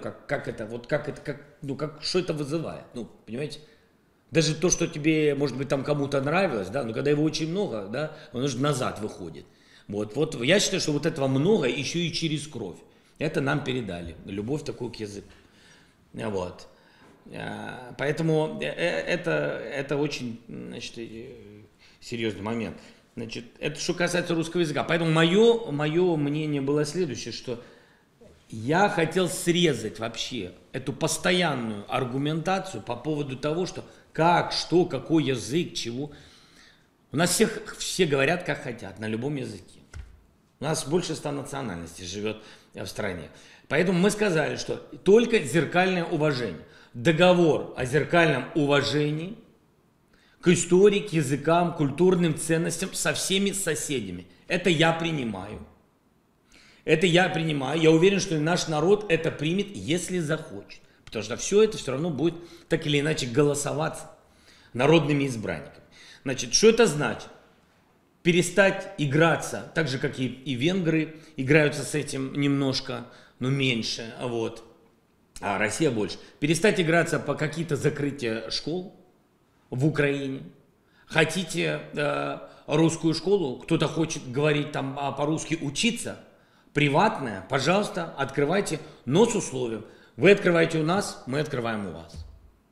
что это вызывает. Ну, понимаете? Даже то, что тебе, может быть, там кому-то нравилось, да, но когда его очень много, да, он уже назад выходит. Вот я считаю, что вот этого много еще и через кровь. Это нам передали. Любовь такую к языку. Вот. Поэтому это очень, значит, серьезный момент. Значит, это что касается русского языка. Поэтому мое мнение было следующее, что я хотел срезать вообще эту постоянную аргументацию по поводу того, что как, что, какой язык, чего. У нас все говорят, как хотят, на любом языке. У нас больше 100 национальностей живет в стране. Поэтому мы сказали, что только зеркальное уважение. Договор о зеркальном уважении к истории, к языкам, культурным ценностям со всеми соседями. Это я принимаю. Это я принимаю. Я уверен, что и наш народ это примет, если захочет. Потому что все это все равно будет так или иначе голосоваться народными избранниками. Значит, что это значит? Перестать играться, так же, как и венгры играются с этим немножко, но меньше, вот, а Россия больше. Перестать играться по какие-то закрытия школ в Украине. Хотите русскую школу, кто-то хочет говорить там по-русски, учиться, приватная, пожалуйста, открывайте, но с условием. Вы открываете у нас, мы открываем у вас.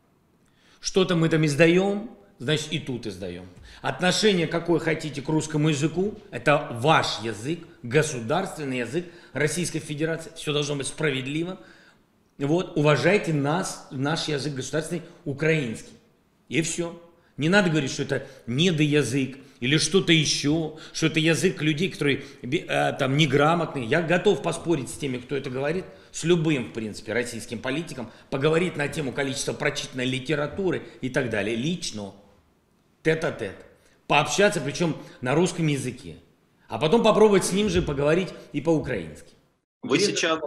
Что-то мы там издаем, значит и тут издаем. Отношение, какое хотите к русскому языку, это ваш язык, государственный язык Российской Федерации. Все должно быть справедливо. Вот, уважайте нас, наш язык государственный, украинский. И все. Не надо говорить, что это недоязык или что-то еще, что это язык людей, которые там неграмотные. Я готов поспорить с теми, кто это говорит, с любым, в принципе, российским политиком, поговорить на тему количества прочитанной литературы и так далее, лично, тет-а-тет. Пообщаться, причем на русском языке. А потом попробовать с ним же поговорить и по-украински. Вы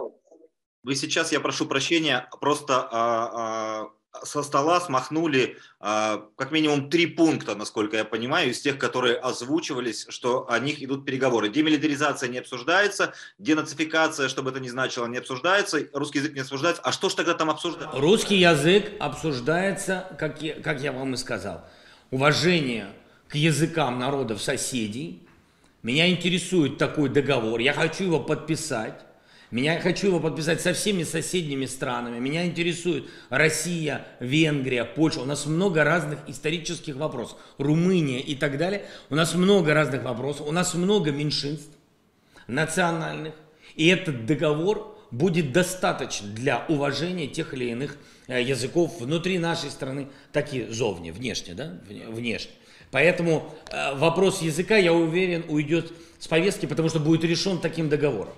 сейчас, я прошу прощения, просто со стола смахнули как минимум 3 пункта, насколько я понимаю, из тех, которые озвучивались, что о них идут переговоры. Демилитаризация не обсуждается, денацификация, что бы это ни значило, не обсуждается, русский язык не обсуждается. А что ж тогда там обсуждается? Русский язык обсуждается, как я вам и сказал, уважение к языкам народов соседей. Меня интересует такой договор, я хочу его подписать. Я хочу его подписать со всеми соседними странами. Меня интересует Россия, Венгрия, Польша. У нас много разных исторических вопросов. Румыния и так далее. У нас много разных вопросов. У нас много меньшинств национальных. И этот договор будет достаточно для уважения тех или иных языков внутри нашей страны, так и зовне, внешне, да? Внешне. Поэтому вопрос языка, я уверен, уйдет с повестки, потому что будет решен таким договором.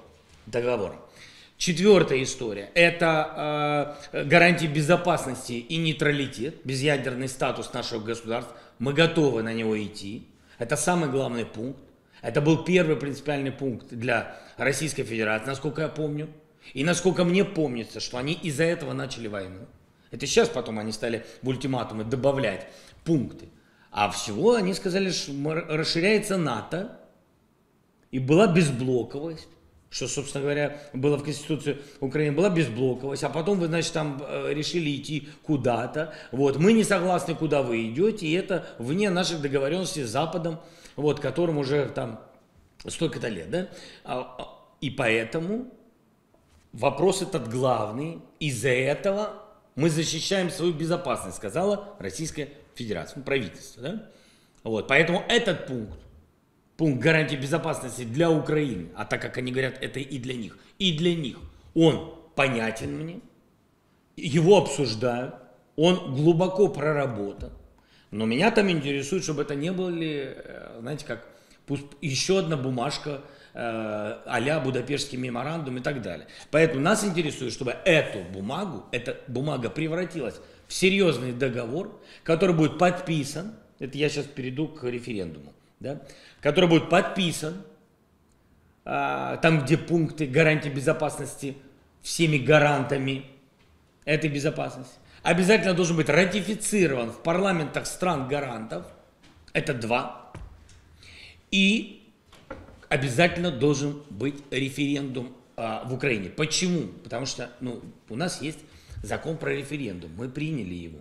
4-я история – это гарантии безопасности и нейтралитет, безъядерный статус нашего государства. Мы готовы на него идти. Это самый главный пункт. Это был первый принципиальный пункт для Российской Федерации, насколько я помню. И насколько мне помнится, что они из-за этого начали войну. Это сейчас потом они стали в ультиматумы добавлять пункты. А всего они сказали, что расширяется НАТО, и была безблоковость. Что, собственно говоря, было в Конституции Украины, была безблоковость, а потом вы, значит, там решили идти куда-то. Вот, мы не согласны, куда вы идете, и это вне наших договоренностей с Западом, вот, которым уже там столько-то лет, да? И поэтому вопрос этот главный, из-за этого мы защищаем свою безопасность, сказала Российская Федерация, правительство, да? Вот, поэтому этот пункт гарантии безопасности для Украины, а так как они говорят, это и для них, он понятен мне, его обсуждают, он глубоко проработан. Но меня там интересует, чтобы это не были, знаете, как еще одна бумажка а-ля Будапештский меморандум и так далее. Поэтому нас интересует, чтобы эта бумага превратилась в серьезный договор, который будет подписан, это я сейчас перейду к референдуму, да, который будет подписан, там, где пункты гарантии безопасности всеми гарантами этой безопасности, обязательно должен быть ратифицирован в парламентах стран-гарантов, это 2, и обязательно должен быть референдум в Украине. Почему? Потому что у нас есть закон про референдум, мы приняли его.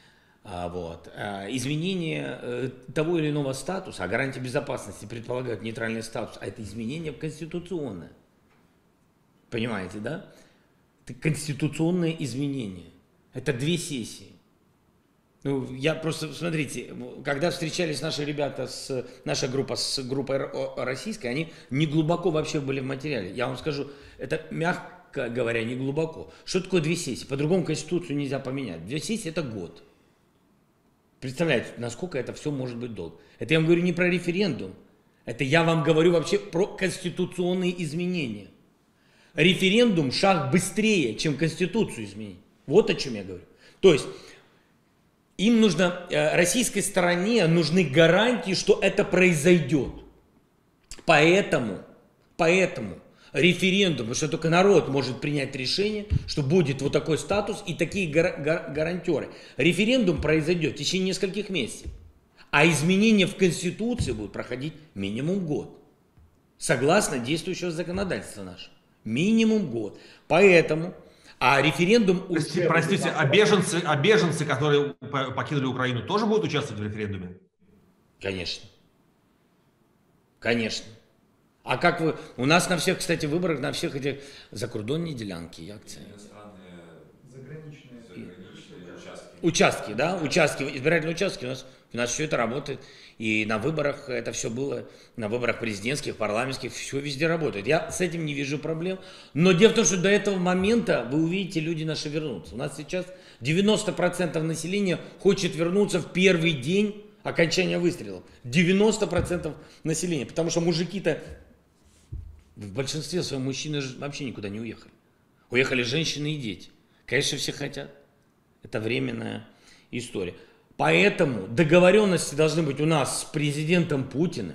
Изменение того или иного статуса, а гарантии безопасности предполагают нейтральный статус, а это изменение конституционное. Понимаете, да? Это конституционное изменение. Это 2 сессии. Я просто, смотрите, когда встречались наши ребята, наша группа с группой российской, они не глубоко вообще были в материале. Я вам скажу, это, мягко говоря, не глубоко. Что такое 2 сессии? По-другому конституцию нельзя поменять. 2 сессии – это год. Представляете, насколько это все может быть долго. Это я вам говорю не про референдум. Это я вам говорю вообще про конституционные изменения. Референдум шаг быстрее, чем конституцию изменить. Вот о чем я говорю. То есть им нужно, российской стороне нужны гарантии, что это произойдет. Поэтому референдум, потому что только народ может принять решение, что будет вот такой статус и такие гарантеры. Референдум произойдет в течение нескольких месяцев, а изменения в Конституции будут проходить минимум год. Согласно действующего законодательства нашего. Минимум год. Поэтому, референдум... Простите, беженцы, которые покинули Украину, тоже будут участвовать в референдуме? Конечно. Конечно. А как вы... У нас на всех, кстати, выборах, на всех этих закордонные делянки и акции. Заграничные участки, да? Участки, избирательные участки. У нас все это работает. И на выборах это все было, на выборах президентских, парламентских, все везде работает. Я с этим не вижу проблем. Но дело в том, что до этого момента, вы увидите, люди наши вернутся. У нас сейчас 90% населения хочет вернуться в первый день окончания выстрелов. 90% населения. Потому что мужики-то, в большинстве своем мужчины вообще никуда не уехали. Уехали женщины и дети. Конечно, все хотят. Это временная история. Поэтому договоренности должны быть у нас с президентом Путиным.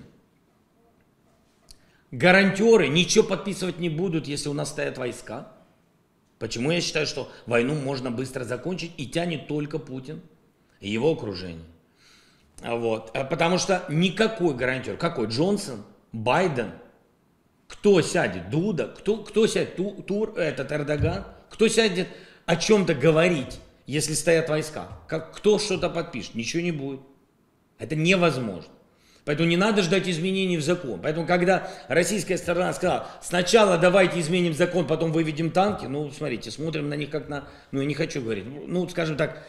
Гарантеры ничего подписывать не будут, если у нас стоят войска. Почему я считаю, что войну можно быстро закончить и тянет только Путин и его окружение. Потому что никакой гарантер, какой Джонсон, Байден, кто сядет, Дуда, кто сядет, Эрдоган, кто сядет о чем-то говорить, если стоят войска? Кто что-то подпишет? Ничего не будет. Это невозможно. Поэтому не надо ждать изменений в закон. Поэтому, когда российская сторона сказала, сначала давайте изменим закон, потом выведем танки, смотрите, смотрим на них как на, я не хочу говорить, скажем так,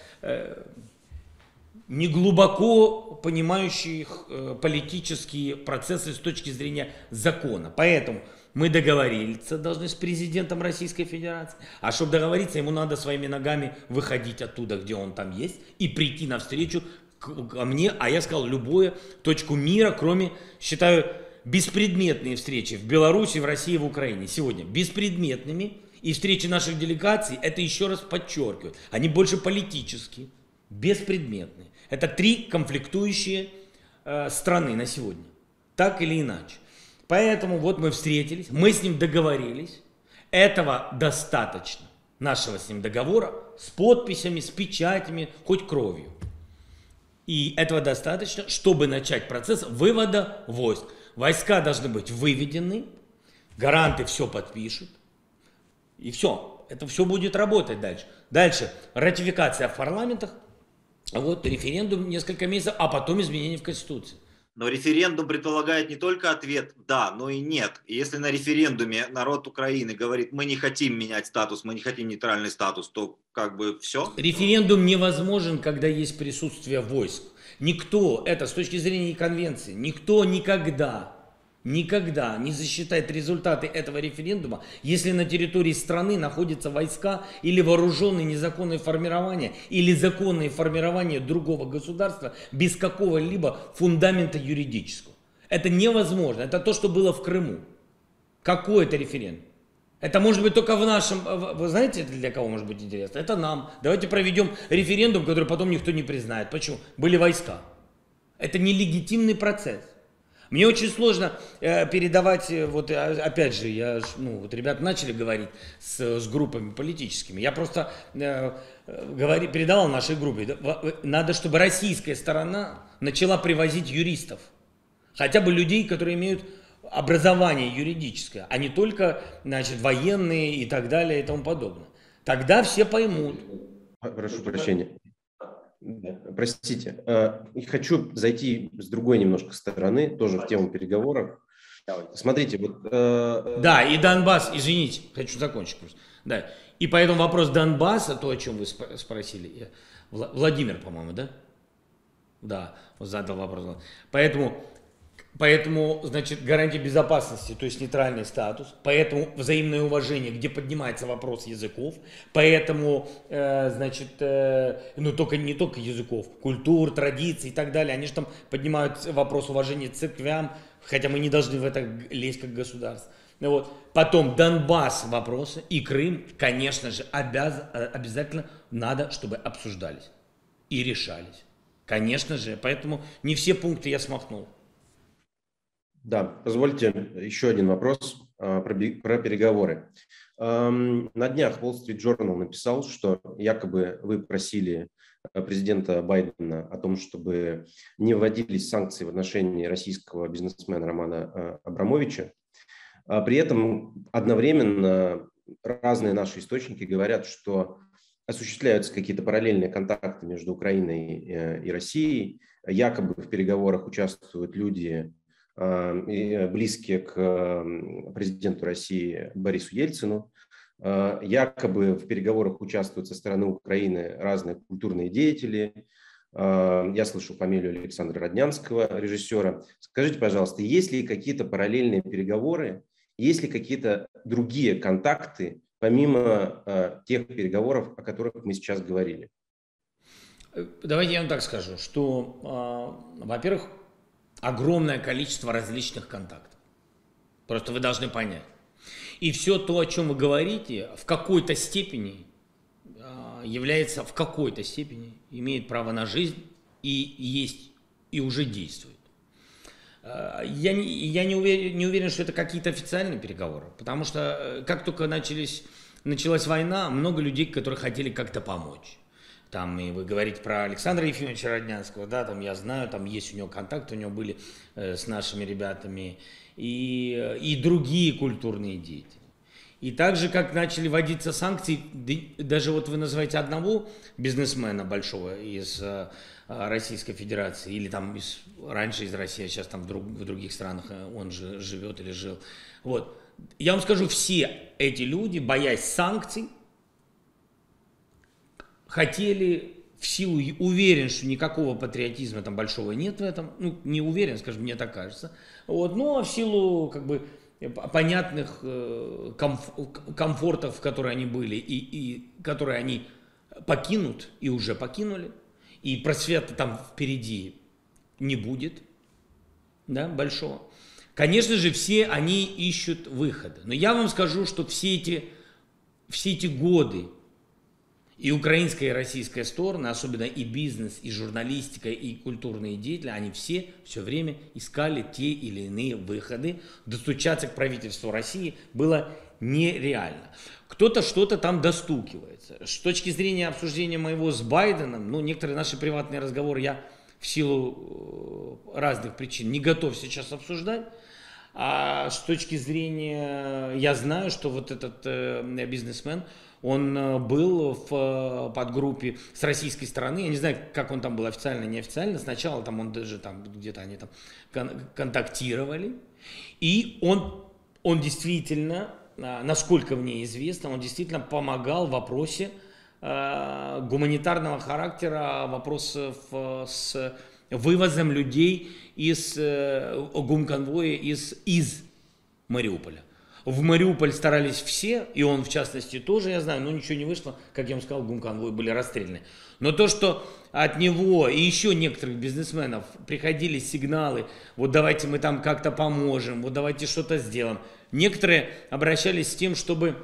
не глубоко понимающих политические процессы с точки зрения закона. Поэтому мы договориться должны с президентом Российской Федерации. А чтобы договориться, ему надо своими ногами выходить оттуда, где он там есть, и прийти навстречу ко мне. А я сказал, любую точку мира, кроме, считаю, беспредметные встречи в Беларуси, в России, в Украине. Сегодня беспредметными. И встречи наших делегаций, это еще раз подчеркивают, они больше политические, беспредметные. Это 3 конфликтующие страны на сегодня. Так или иначе. Поэтому мы встретились, мы с ним договорились. Этого достаточно, нашего с ним договора, с подписями, с печатями, хоть кровью. И этого достаточно, чтобы начать процесс вывода войск. Войска должны быть выведены, гаранты все подпишут. И все, это все будет работать дальше. Дальше ратификация в парламентах, референдум несколько месяцев, а потом изменения в Конституции. Но референдум предполагает не только ответ «да», но и «нет». И если на референдуме народ Украины говорит, мы не хотим менять статус, мы не хотим нейтральный статус, то все. Референдум невозможен, когда есть присутствие войск. Никто, это с точки зрения конвенции, никто никогда никогда не засчитает результаты этого референдума, если на территории страны находятся войска или вооруженные незаконные формирования, или законные формирования другого государства без какого-либо фундамента юридического. Это невозможно. Это то, что было в Крыму. Какой это референдум? Это может быть только в нашем... Вы знаете, для кого может быть интересно? Это нам. Давайте проведем референдум, который потом никто не признает. Почему? Были войска. Это нелегитимный процесс. Мне очень сложно передавать, вот опять же, ребята начали говорить с группами политическими. Я просто передавал нашей группе. Надо, чтобы российская сторона начала привозить юристов. Хотя бы людей, которые имеют образование юридическое, а не только, военные и так далее и тому подобное. Тогда все поймут. Прошу прощения. Простите, хочу зайти с другой немножко стороны, тоже в тему переговоров. Смотрите, Да, и Донбасс, извините, хочу закончить просто. Да. И поэтому вопрос Донбасса, то, о чем вы спросили, Владимир, по-моему, да? Да, задал вопрос. Поэтому, гарантия безопасности, то есть нейтральный статус, поэтому взаимное уважение, где поднимается вопрос языков, поэтому, только не только языков, культур, традиций и так далее, они же там поднимают вопрос уважения к церквям, хотя мы не должны в это лезть как государство. Потом Донбасс вопросы и Крым, конечно же, обязательно надо, чтобы обсуждались и решались. Конечно же, поэтому не все пункты я смахнул. Да, позвольте еще один вопрос про переговоры. На днях Wall Street Journal написал, что якобы вы просили президента Байдена о том, чтобы не вводились санкции в отношении российского бизнесмена Романа Абрамовича. При этом одновременно разные наши источники говорят, что осуществляются какие-то параллельные контакты между Украиной и Россией. Якобы в переговорах участвуют люди, близкие к президенту России Борису Ельцину. Якобы в переговорах участвуют со стороны Украины разные культурные деятели. Я слышал фамилию Александра Роднянского, режиссера. Скажите, пожалуйста, есть ли какие-то параллельные переговоры, есть ли какие-то другие контакты, помимо тех переговоров, о которых мы сейчас говорили? Давайте я вам так скажу, что, во-первых, огромное количество различных контактов. Просто вы должны понять. И все то, о чем вы говорите, в какой-то степени является, в какой-то степени имеет право на жизнь и есть, и уже действует. Я не уверен, что это какие-то официальные переговоры, потому что как только началась война, много людей, которые хотели как-то помочь. Там, и вы говорите про Александра Ефимовича Роднянского, да, там я знаю, там есть у него контакты, у него были с нашими ребятами, и другие культурные деятели. И так же, как начали вводиться санкции, даже вот вы называете одного бизнесмена большого из Российской Федерации, или там раньше из России, а сейчас там в других странах он же живет или жил. Вот. Я вам скажу, все эти люди, боясь санкций, хотели в силу, уверен, что никакого патриотизма там большого нет в этом, не уверен, скажем, мне так кажется, но в силу понятных комфортов, в которые они были и которые они покинут и уже покинули, и просвета там впереди не будет, да, большого. Конечно же, все они ищут выхода. Но я вам скажу, что все эти годы и украинская, и российская стороны, особенно и бизнес, и журналистика, и культурные деятели, они все время искали те или иные выходы. Достучаться к правительству России было нереально. Кто-то что-то там достукивается. С точки зрения обсуждения моего с Байденом, некоторые наши приватные разговоры я в силу разных причин не готов сейчас обсуждать. А с точки зрения, я знаю, что вот этот бизнесмен, он был в подгруппе с российской стороны. Я не знаю, как он там был официально, неофициально. Сначала там он даже там где-то они там контактировали. И он действительно, насколько мне известно, он действительно помогал в вопросе гуманитарного характера, вопросов с вывозом людей из гумконвоя из Мариуполя. В Мариуполь старались все, и он в частности тоже, я знаю, но ничего не вышло. Как я вам сказал, гумконвои были расстреляны. Но то, что от него и еще некоторых бизнесменов приходили сигналы, вот давайте мы там как-то поможем, вот давайте что-то сделаем. Некоторые обращались с тем, чтобы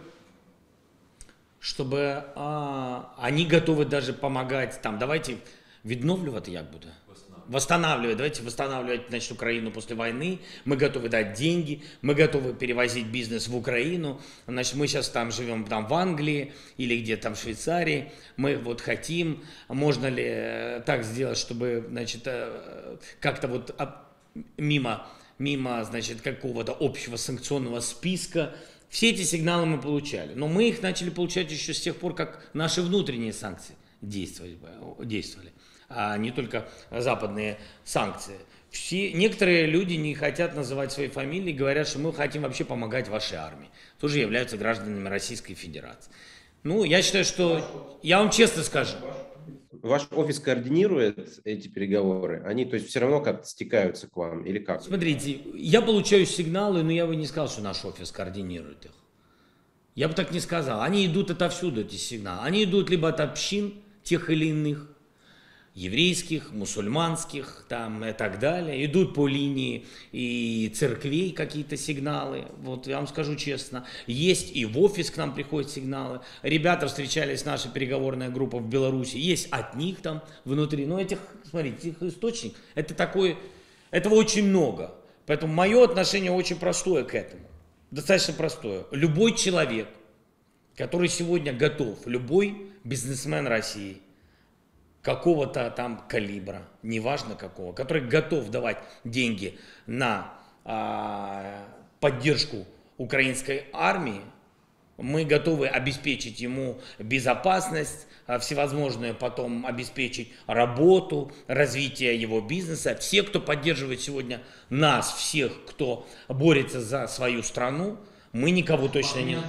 они готовы даже помогать, там, давайте відновлювати, як буде? Восстанавливать, давайте восстанавливать, значит, Украину после войны, мы готовы дать деньги, мы готовы перевозить бизнес в Украину, значит, мы сейчас там живем там в Англии или где-то там в Швейцарии, мы вот хотим, можно ли так сделать, чтобы, значит, как-то вот мимо, значит, какого-то общего санкционного списка. Все эти сигналы мы получали, но мы их начали получать еще с тех пор, как наши внутренние санкции действовали, а не только западные санкции. Некоторые люди не хотят называть свои фамилии, говорят, что мы хотим вообще помогать вашей армии. Тоже являются гражданами Российской Федерации. Ну, я считаю, что, я вам честно скажу. Ваш офис координирует эти переговоры? Они, то есть, все равно как-то стекаются к вам или как? Смотрите, я получаю сигналы, но я бы не сказал, что наш офис координирует их. Я бы так не сказал. Они идут отовсюду, эти сигналы. Они идут либо от общин тех или иных, еврейских, мусульманских там и так далее. Идут по линии и церквей какие-то сигналы. Вот я вам скажу честно. Есть и в офис к нам приходят сигналы. Ребята встречались, наша переговорная группа в Беларуси. Есть от них там внутри. Но этих, смотрите, их источник, это такой, этого очень много. Поэтому мое отношение очень простое к этому. Достаточно простое. Любой человек, который сегодня готов, любой бизнесмен России, какого-то там калибра, неважно какого, который готов давать деньги на поддержку украинской армии, мы готовы обеспечить ему безопасность, всевозможные потом обеспечить работу, развитие его бизнеса. Все, кто поддерживает сегодня нас, всех, кто борется за свою страну, мы никого точно не...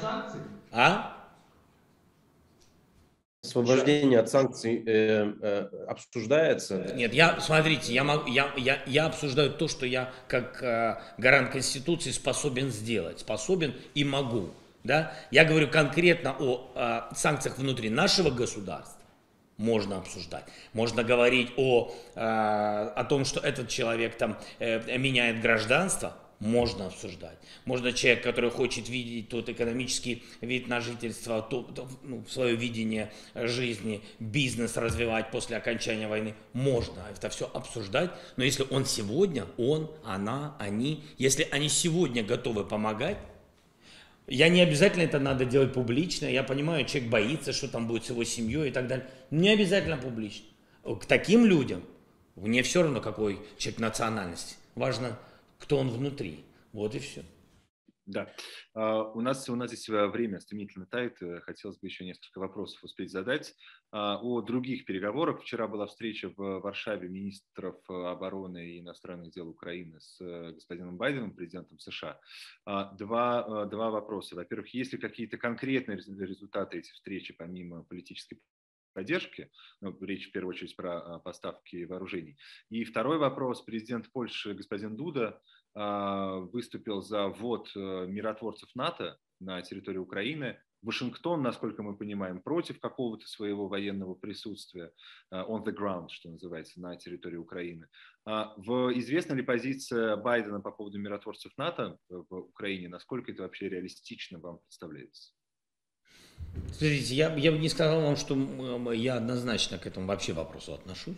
Освобождение от санкций обсуждается? Нет, смотрите, я обсуждаю то, что я как гарант Конституции способен сделать, способен и могу. Да? Я говорю конкретно о санкциях внутри нашего государства. Можно обсуждать. Можно говорить о том, что этот человек там меняет гражданство. Можно обсуждать. Можно человек, который хочет видеть тот экономический вид на жительство, свое видение жизни, бизнес развивать после окончания войны. Можно это все обсуждать. Но если он сегодня, она, они, если они сегодня готовы помогать, я не обязательно это надо делать публично. Я понимаю, человек боится, что там будет с его семьей и так далее. Не обязательно публично. К таким людям мне все равно, какой человек национальности. Важно, кто он внутри. Вот и все. Да. У нас здесь время стремительно тает. Хотелось бы еще несколько вопросов успеть задать. О других переговорах. Вчера была встреча в Варшаве министров обороны и иностранных дел Украины с господином Байденом, президентом США. Два вопроса. Во-первых, есть ли какие-то конкретные результаты этих встреч помимо политической поддержки, речь в первую очередь про поставки вооружений. И второй вопрос. Президент Польши господин Дуда выступил за ввод миротворцев НАТО на территорию Украины. Вашингтон, насколько мы понимаем, против какого-то своего военного присутствия on the ground, что называется, на территории Украины. Известна ли позиция Байдена по поводу миротворцев НАТО в Украине? Насколько это вообще реалистично вам представляется? Смотрите, я бы не сказал вам, что я однозначно к этому вообще вопросу отношусь.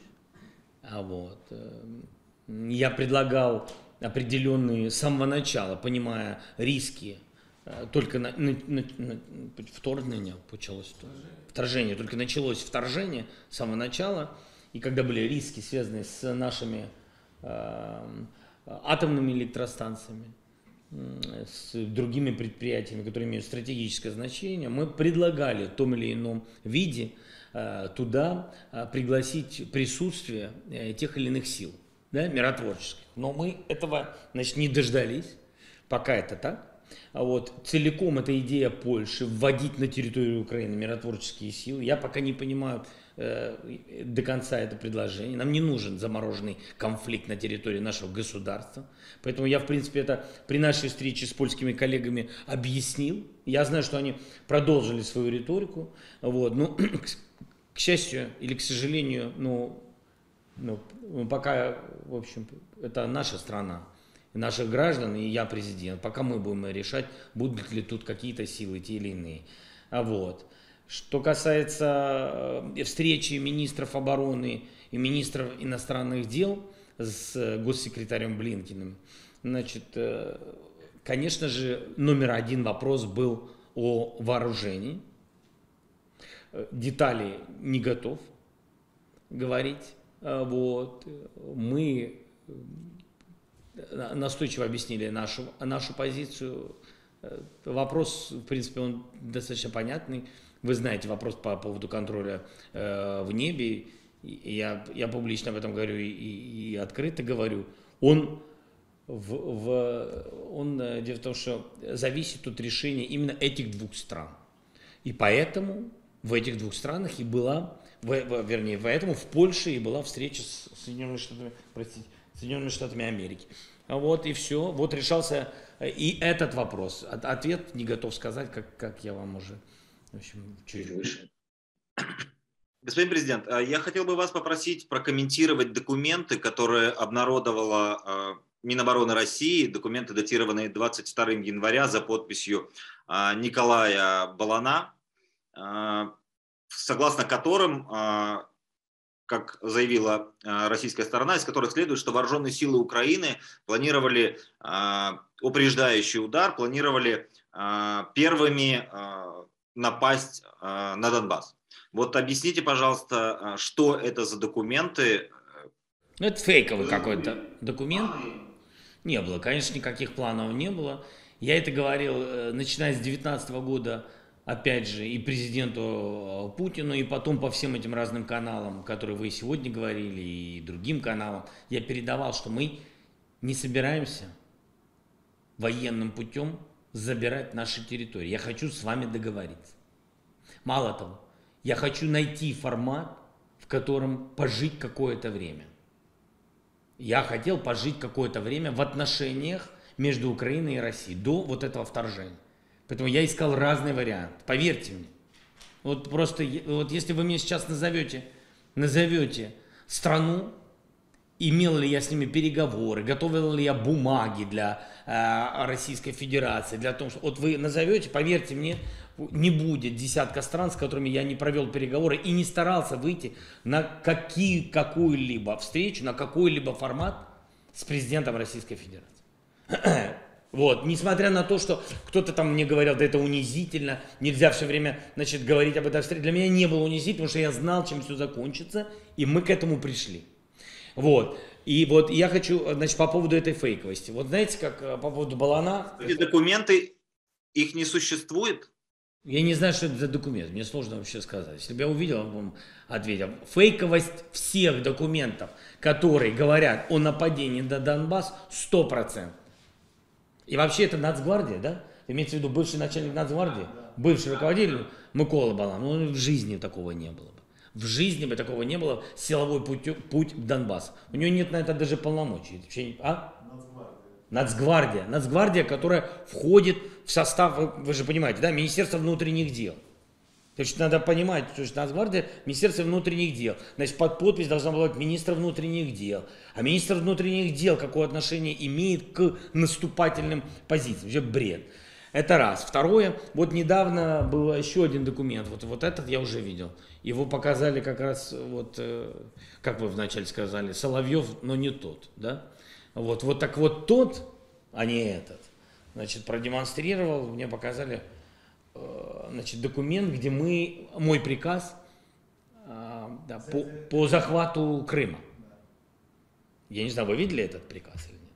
Я предлагал определенные с самого начала, понимая риски, только вторжение, только началось вторжение с самого начала, и когда были риски, связанные с нашими атомными электростанциями, с другими предприятиями, которые имеют стратегическое значение, мы предлагали в том или ином виде туда пригласить присутствие тех или иных сил, да, миротворческих. Но мы этого, значит, не дождались, пока это так. Целиком эта идея Польши вводить на территорию Украины миротворческие силы, я пока не понимаю, до конца это предложение. Нам не нужен замороженный конфликт на территории нашего государства. Поэтому я, в принципе, это при нашей встрече с польскими коллегами объяснил. Я знаю, что они продолжили свою риторику. Вот. Но, к счастью или к сожалению, пока, в общем, это наша страна, наших граждан, и я президент. Пока мы будем решать, будут ли тут какие-то силы, те или иные. Вот. Что касается встречи министров обороны и министров иностранных дел с госсекретарем Блинкиным, значит, конечно же, номер один вопрос был о вооружении. Детали не готов говорить. Вот. Мы настойчиво объяснили нашу позицию. Вопрос, в принципе, он достаточно понятный. Вы знаете вопрос по поводу контроля в небе. Я публично об этом говорю и открыто говорю. Он дело в том, что зависит от решения именно этих двух стран. И поэтому в этих двух странах и была, поэтому в Польше и была встреча с Соединенными Штатами Америки. Вот и все. Вот решался и этот вопрос. Ответ не готов сказать, как я вам уже, в общем, чуть выше. Господин президент, я хотел бы вас попросить прокомментировать документы, которые обнародовала Минобороны России, документы, датированные 22 января за подписью Николая Балана, согласно которым, как заявила российская сторона, из которых следует, что вооруженные силы Украины планировали упреждающий удар, планировали первыми напасть на Донбасс. Вот объясните, пожалуйста, что это за документы? Ну, это фейковый какой-то документ. Не было, конечно, никаких планов не было. Я это говорил, начиная с 2019 года, опять же, и президенту Путину, и потом по всем этим разным каналам, которые вы сегодня говорили, и другим каналам, я передавал, что мы не собираемся военным путем забирать наши территории. Я хочу с вами договориться. Мало того, я хочу найти формат, в котором пожить какое-то время. Я хотел пожить какое-то время в отношениях между Украиной и Россией до вот этого вторжения. Поэтому я искал разные варианты. Поверьте мне. Вот просто, вот если вы мне сейчас назовете страну, имел ли я с ними переговоры, готовил ли я бумаги для Российской Федерации, для того, что вот вы назовете, поверьте мне, не будет десятка стран, с которыми я не провел переговоры и не старался выйти на какую-либо встречу, на какой-либо формат с президентом Российской Федерации. Вот, несмотря на то, что кто-то там мне говорил, да это унизительно, нельзя все время, значит, говорить об этой встрече. Для меня не было унизительно, потому что я знал, чем все закончится, и мы к этому пришли. Вот, и вот я хочу, значит, по поводу этой фейковости. Вот знаете, как по поводу Балана... Эти документы, их не существует? Я не знаю, что это за документ, мне сложно вообще сказать. Если бы я увидел, я бы вам ответил. Фейковость всех документов, которые говорят о нападении на Донбасс, 100%. И вообще это Нацгвардия, да? Имеется в виду бывший начальник Нацгвардии, бывший руководитель Микола Балан. Ну, в жизни такого не было бы. В жизни бы такого не было, силовой путь в Донбасс. У него нет на это даже полномочий. Нацгвардия. Нацгвардия, которая входит в состав, вы же понимаете, да, Министерства внутренних дел. То есть надо понимать, что Нацгвардия, Министерство внутренних дел. Значит, под подпись должна была быть министр внутренних дел. А министр внутренних дел какое отношение имеет к наступательным позициям? Вообще бред. Это раз. Второе, вот недавно был еще один документ, вот этот я уже видел. Его показали как раз, вот, как вы вначале сказали, Соловьев, но не тот, да? Вот так вот тот, а не этот, значит, продемонстрировал, мне показали, значит, документ, где мой приказ да, по захвату Крыма. Я не знаю, вы видели этот приказ или нет?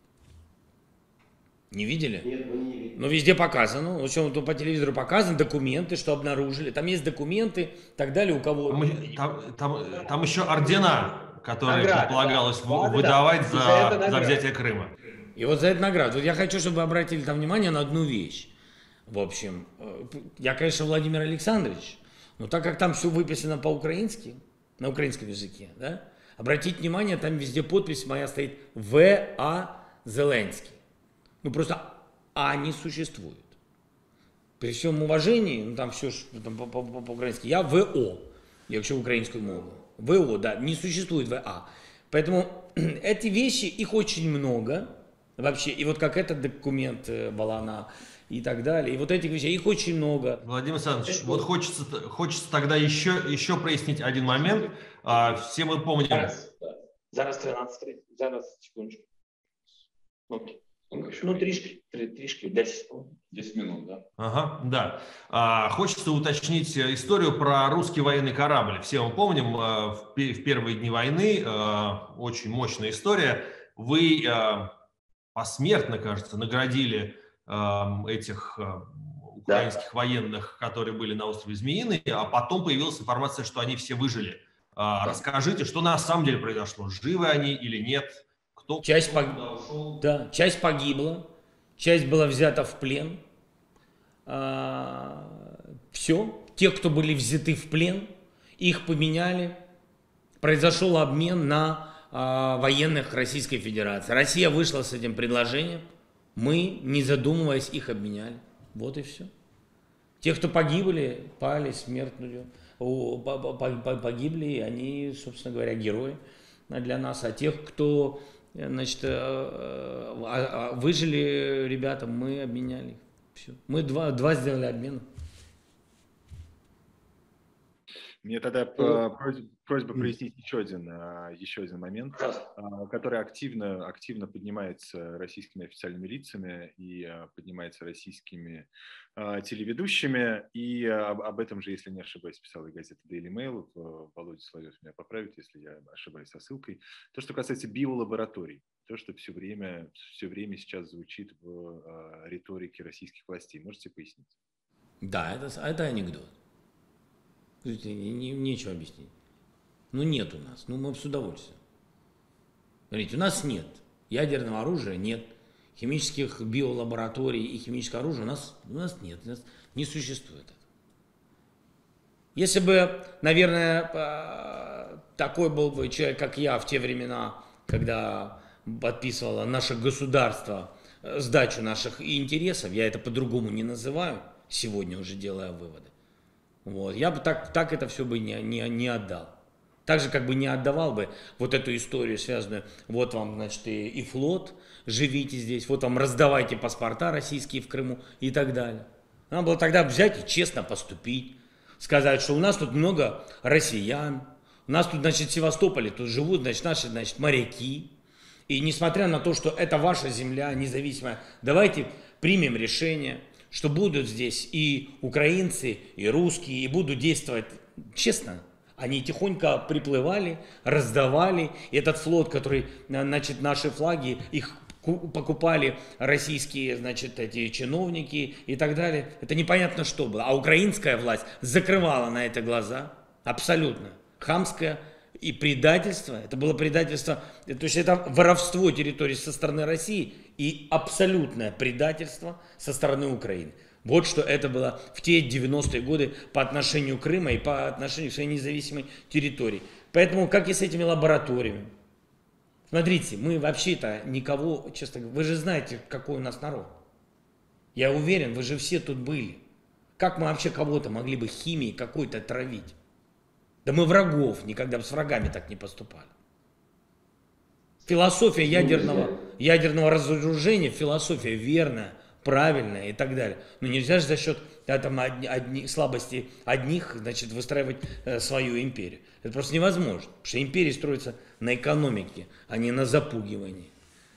Не видели? Нет, мы не видели. Но везде показано, в общем, по телевизору показаны документы, что обнаружили. Там есть документы и так далее, у кого... Там еще ордена, которые предполагалось выдавать за взятие Крыма. И вот за эту награду. Вот я хочу, чтобы вы обратили там внимание на одну вещь. В общем, я, конечно, Владимир Александрович, но так как там все выписано по-украински, на украинском языке, да? Обратите внимание, там везде подпись моя стоит В.А. Зеленский. Ну просто А не существует. При всем уважении, ну там все по-украински, я ВО, якщо українською мовою. ВО, да, не существует ВА. Поэтому эти вещи, их очень много вообще. И вот как этот документ Балана и так далее. И вот этих вещей, их очень много. Владимир Александрович, вот хочется тогда еще прояснить один момент. Все мы помним... Зараз 13:30. Зараз, секундочку. Окей. Ну, трішки, 10 минут, да. Ага, да. Хочется уточнить историю про русский военный корабль. Все мы помним, в первые дни войны, очень мощная история. Вы посмертно, кажется, наградили этих украинских военных, которые были на острове Змеиный, а потом появилась информация, что они все выжили. Расскажите, что на самом деле произошло? Живы они или нет? Часть погибла, часть была взята в плен. Все. Те, кто были взяты в плен, их поменяли. Произошел обмен на военных Российской Федерации. Россия вышла с этим предложением. Мы, не задумываясь, их обменяли. Вот и все. Те, кто погибли, пали смертью, погибли, они, собственно говоря, герои для нас. А тех, кто, значит, выжили ребята, мы обменяли. Все. Мы два сделали обмен. Мне тогда просьба прояснить еще один момент, который активно поднимается российскими официальными лицами и поднимается российскими телеведущими. И об этом же, если не ошибаюсь, писала и газета Daily Mail. Володя Соловьев меня поправит, если я ошибаюсь со ссылкой. То, что касается биолабораторий. То, что все время сейчас звучит в риторике российских властей. Можете пояснить? Да, это анекдот. Нечего объяснить. Ну нет у нас, мы с удовольствием. Смотрите, у нас нет ядерного оружия, нет химических биолабораторий и химического оружия, у нас нет, у нас не существует этого. Если бы, наверное, такой был бы человек, как я в те времена, когда подписывало наше государство сдачу наших интересов, я это по-другому не называю, сегодня уже делая выводы. Вот. Я бы так это все бы не отдал. Так же, как бы не отдавал бы вот эту историю, связанную, вот вам, значит, и флот, живите здесь, вот вам раздавайте паспорта российские в Крыму и так далее. Надо было тогда взять и честно поступить, сказать, что у нас тут много россиян, у нас тут, значит, в Севастополе тут живут, значит, наши, значит, моряки. И несмотря на то, что это ваша земля независимая, давайте примем решение, что будут здесь и украинцы, и русские, и будут действовать честно. Они тихонько приплывали, раздавали. И этот флот, который, значит, наши флаги, их покупали российские, значит, эти чиновники и так далее. Это непонятно что было. А украинская власть закрывала на это глаза. Абсолютно. Хамское и предательство. Это было предательство, то есть это воровство территории со стороны России и абсолютное предательство со стороны Украины. Вот что это было в те 90-е годы по отношению к Крыму и по отношению к своей независимой территории. Поэтому, как и с этими лабораториями. Смотрите, мы вообще-то никого, честно говоря, вы же знаете, какой у нас народ. Я уверен, вы же все тут были. Как мы вообще кого-то могли бы химией какой-то травить? Да мы врагов никогда с врагами так не поступали. Философия ядерного разоружения, философия верная, правильная и так далее. Но нельзя же за счет слабости одних, значит, выстраивать свою империю. Это просто невозможно. Потому что империя строится на экономике, а не на запугивании.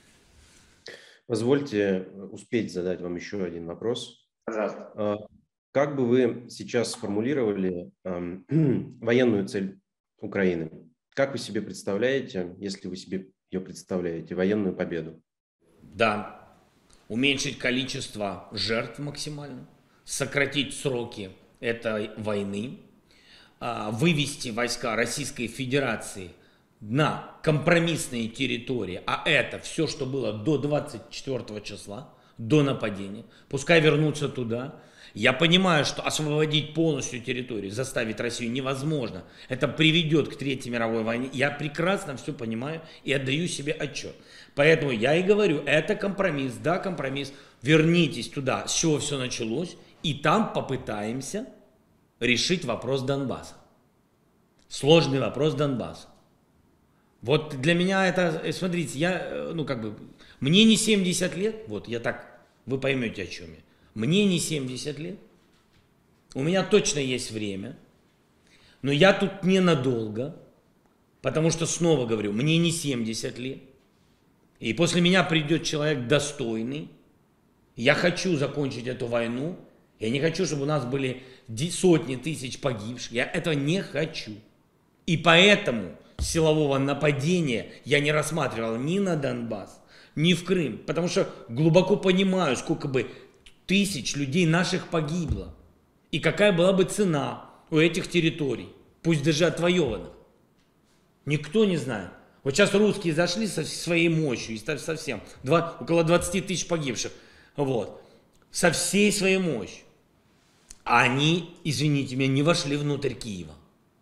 Позвольте успеть задать вам еще один вопрос. Пожалуйста. Как бы вы сейчас сформулировали военную цель Украины? Как вы себе представляете, если вы себе ее представляете, военную победу? Да. Уменьшить количество жертв максимально, сократить сроки этой войны, вывести войска Российской Федерации на компромиссные территории, а это все, что было до 24 числа, до нападения. Пускай вернутся туда. Я понимаю, что освободить полностью территорию, заставить Россию невозможно. Это приведет к Третьей мировой войне. Я прекрасно все понимаю и отдаю себе отчет. Поэтому я и говорю, это компромисс, да, компромисс. Вернитесь туда, с чего все началось, и там попытаемся решить вопрос Донбасса. Сложный вопрос Донбасса. Вот для меня это, смотрите, мне не 70 лет, вот я так, вы поймете, о чем я. Мне не 70 лет, у меня точно есть время, но я тут ненадолго, потому что, снова говорю, мне не 70 лет, и после меня придет человек достойный. Я хочу закончить эту войну, я не хочу, чтобы у нас были сотни тысяч погибших, я этого не хочу. И поэтому силового нападения я не рассматривал ни на Донбасс, ни в Крым, потому что глубоко понимаю, сколько бы тысяч людей наших погибло, и какая была бы цена у этих территорий, пусть даже отвоеванных. Никто не знает. Вот сейчас русские зашли со своей мощью, и совсем, около 20 тысяч погибших, вот, со всей своей мощью. А они, извините меня, не вошли внутрь Киева.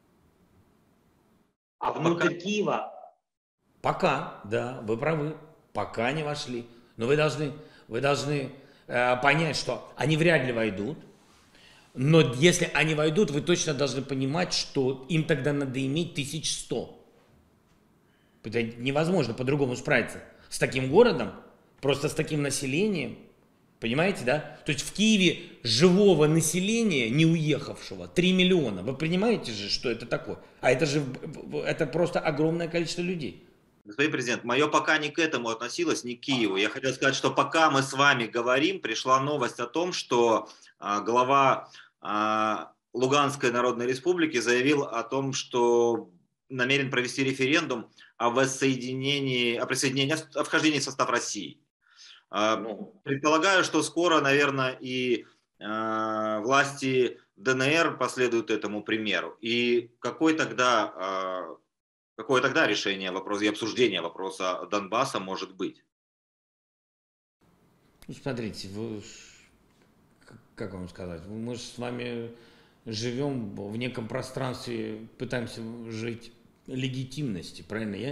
А внутрь Киева? Пока, да, вы правы, пока не вошли. Но вы должны понять, что они вряд ли войдут. Но если они войдут, вы точно должны понимать, что им тогда надо иметь 1100. Это невозможно по-другому справиться. С таким городом, просто с таким населением, понимаете, да? То есть в Киеве живого населения, не уехавшего, 3 миллиона. Вы понимаете же, что это такое? А это просто огромное количество людей. Господин президент, мое пока не к этому относилось, не к Киеву. Я хотел сказать, что пока мы с вами говорим, пришла новость о том, что глава Луганской Народной Республики заявил о том, что намерен провести референдум о присоединении, о вхождении в состав России. Предполагаю, что скоро, наверное, и власти ДНР последуют этому примеру. И какое тогда решение вопроса и обсуждение вопроса Донбасса может быть? Смотрите, как вам сказать, мы же с вами живем в неком пространстве, пытаемся жить легитимности, правильно?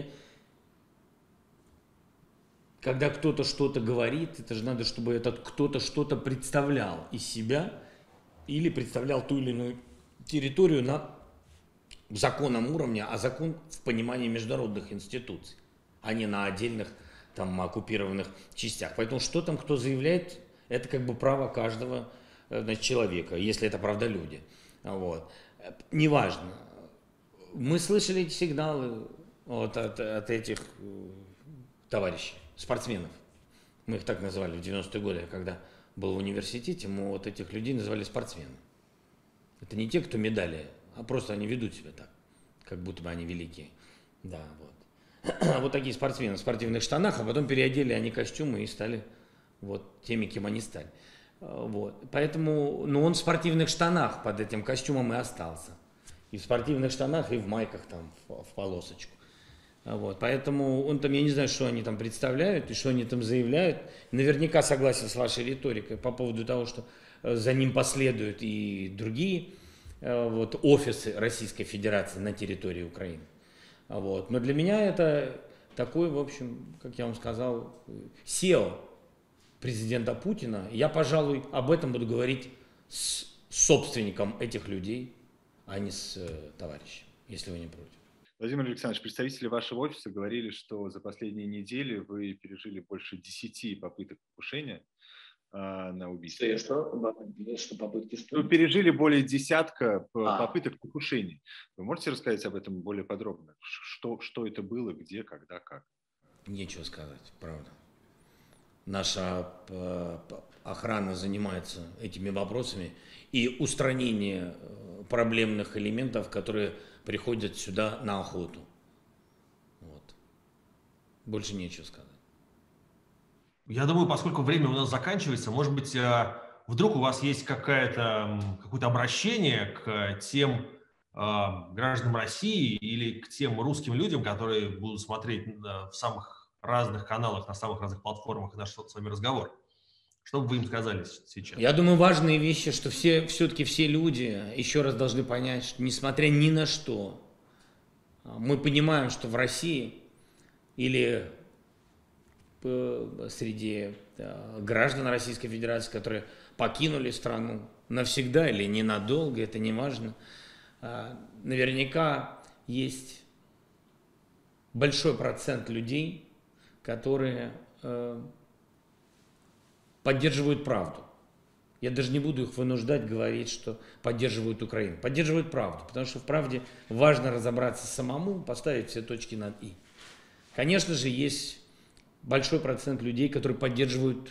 Когда кто-то что-то говорит, это же надо, чтобы этот кто-то что-то представлял из себя или представлял ту или иную территорию на законном уровне, а закон в понимании международных институций, а не на отдельных там оккупированных частях. Поэтому что там кто заявляет, это как бы право каждого человека, если это правда люди. Вот. Неважно. Мы слышали эти сигналы от этих товарищей, спортсменов. Мы их так называли в 90-е годы, когда был в университете, мы вот этих людей называли спортсмены. Это не те, кто медали, а просто они ведут себя так, как будто бы они великие. Да, вот. Вот такие спортсмены в спортивных штанах, а потом переодели они костюмы и стали вот теми, кем они стали. Вот. Поэтому, он в спортивных штанах под этим костюмом и остался. И в спортивных штанах, и в майках там в полосочку. Вот. Поэтому он там, я не знаю, что они там представляют и что они там заявляют. Наверняка согласен с вашей риторикой по поводу того, что за ним последуют и другие офисы Российской Федерации на территории Украины. Вот. Но для меня это такой, в общем, как я вам сказал, SEO президента Путина. Я, пожалуй, об этом буду говорить с собственником этих людей, а не с товарищем, если вы не против. Владимир Александрович, представители вашего офиса говорили, что за последние недели вы пережили больше 10 попыток покушения на убийство. Что попытки что? Вы пережили более десятка попыток покушений. Вы можете рассказать об этом более подробно? Что это было, где, когда, как? Нечего сказать, правда. Наша охрана занимается этими вопросами и устранение проблемных элементов, которые приходят сюда на охоту. Вот. Больше нечего сказать. Я думаю, поскольку время у нас заканчивается, может быть, вдруг у вас есть какое-то обращение к тем гражданам России или к тем русским людям, которые будут смотреть в самых разных каналах, на самых разных платформах наш с вами разговор. Что бы вы им сказали сейчас? Я думаю, важные вещи, что все-таки все люди еще раз должны понять, что несмотря ни на что, мы понимаем, что в России или среди граждан Российской Федерации, которые покинули страну навсегда или ненадолго, это не важно, наверняка есть большой процент людей, которые поддерживают правду. Я даже не буду их вынуждать говорить, что поддерживают Украину. Поддерживают правду, потому что в правде важно разобраться самому, поставить все точки над «и». Конечно же, есть большой процент людей, которые поддерживают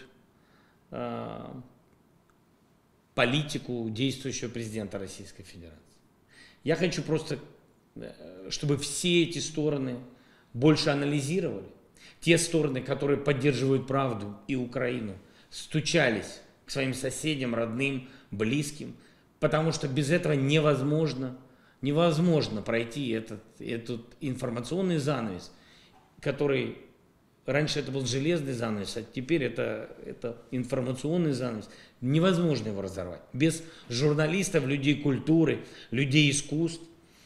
политику действующего президента Российской Федерации. Я хочу просто, чтобы все эти стороны больше анализировали. Те стороны, которые поддерживают правду и Украину, стучались к своим соседям, родным, близким, потому что без этого невозможно пройти этот информационный занавес, который раньше это был железный занавес, а теперь это информационный занавес. Невозможно его разорвать. Без журналистов, людей культуры, людей искусств,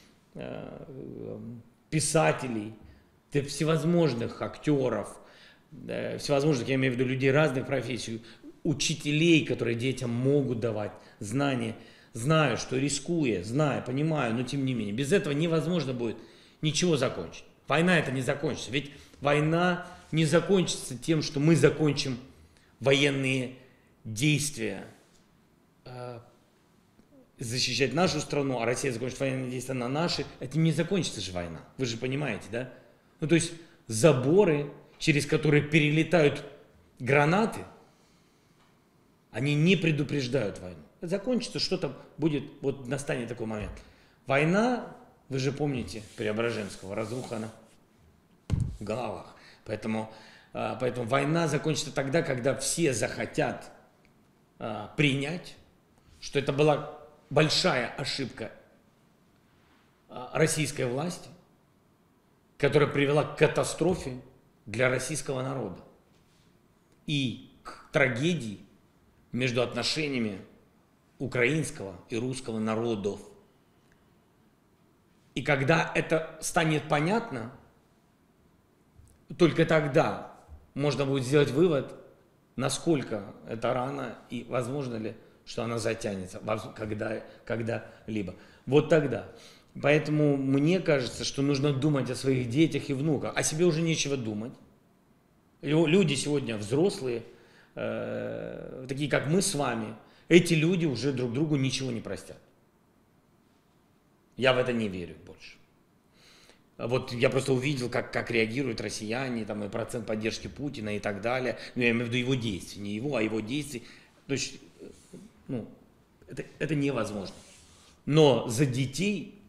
писателей, всевозможных актеров, всевозможных, я имею в виду людей разных профессий, учителей, которые детям могут давать знания. Знаю, что рискуя, знаю, понимаю, но тем не менее. Без этого невозможно будет ничего закончить. Война это не закончится. Ведь война не закончится тем, что мы закончим военные действия, защищать нашу страну, а Россия закончит военные действия на наши. Это не закончится же война. Вы же понимаете, да? Ну, то есть заборы, через которые перелетают гранаты, они не предупреждают войну. Закончится, что-то будет, вот настанет такой момент. Война, вы же помните Преображенского, разруха в головах. Поэтому война закончится тогда, когда все захотят принять, что это была большая ошибка российской власти, которая привела к катастрофе для российского народа и к трагедии между отношениями украинского и русского народов. И когда это станет понятно, только тогда можно будет сделать вывод, насколько это рано и возможно ли, что она затянется когда-либо. Вот тогда. Поэтому мне кажется, что нужно думать о своих детях и внуках. О себе уже нечего думать. Люди сегодня взрослые, такие как мы с вами, эти люди уже друг другу ничего не простят. Я в это не верю больше. Вот я просто увидел, как реагируют россияне, там, и процент поддержки Путина и так далее. Ну, я имею в виду его действия, не его, а его действий. То есть, это невозможно. Но за детей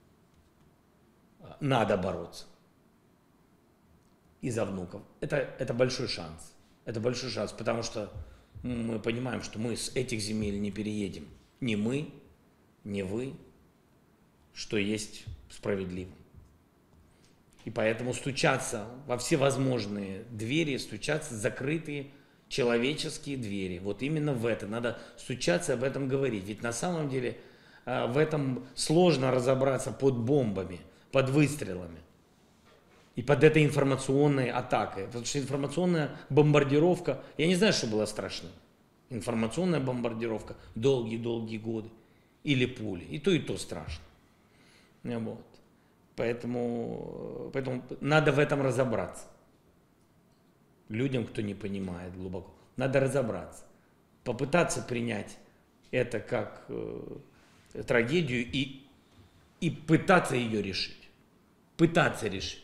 надо бороться. И за внуков. Это большой шанс. Это большой шанс, потому что мы понимаем, что мы с этих земель не переедем. Ни мы, ни вы, что есть справедливо. И поэтому стучаться во все возможные двери, стучаться в закрытые человеческие двери. Вот именно в это. Надо стучаться, об этом говорить. Ведь на самом деле в этом сложно разобраться под бомбами, под выстрелами. И под этой информационной атакой. Потому что информационная бомбардировка, я не знаю, что было страшно. Информационная бомбардировка долгие-долгие годы. Или пули. И то страшно. Вот. Поэтому надо в этом разобраться. Людям, кто не понимает глубоко. Надо разобраться. Попытаться принять это как трагедию и пытаться ее решить. Пытаться решить.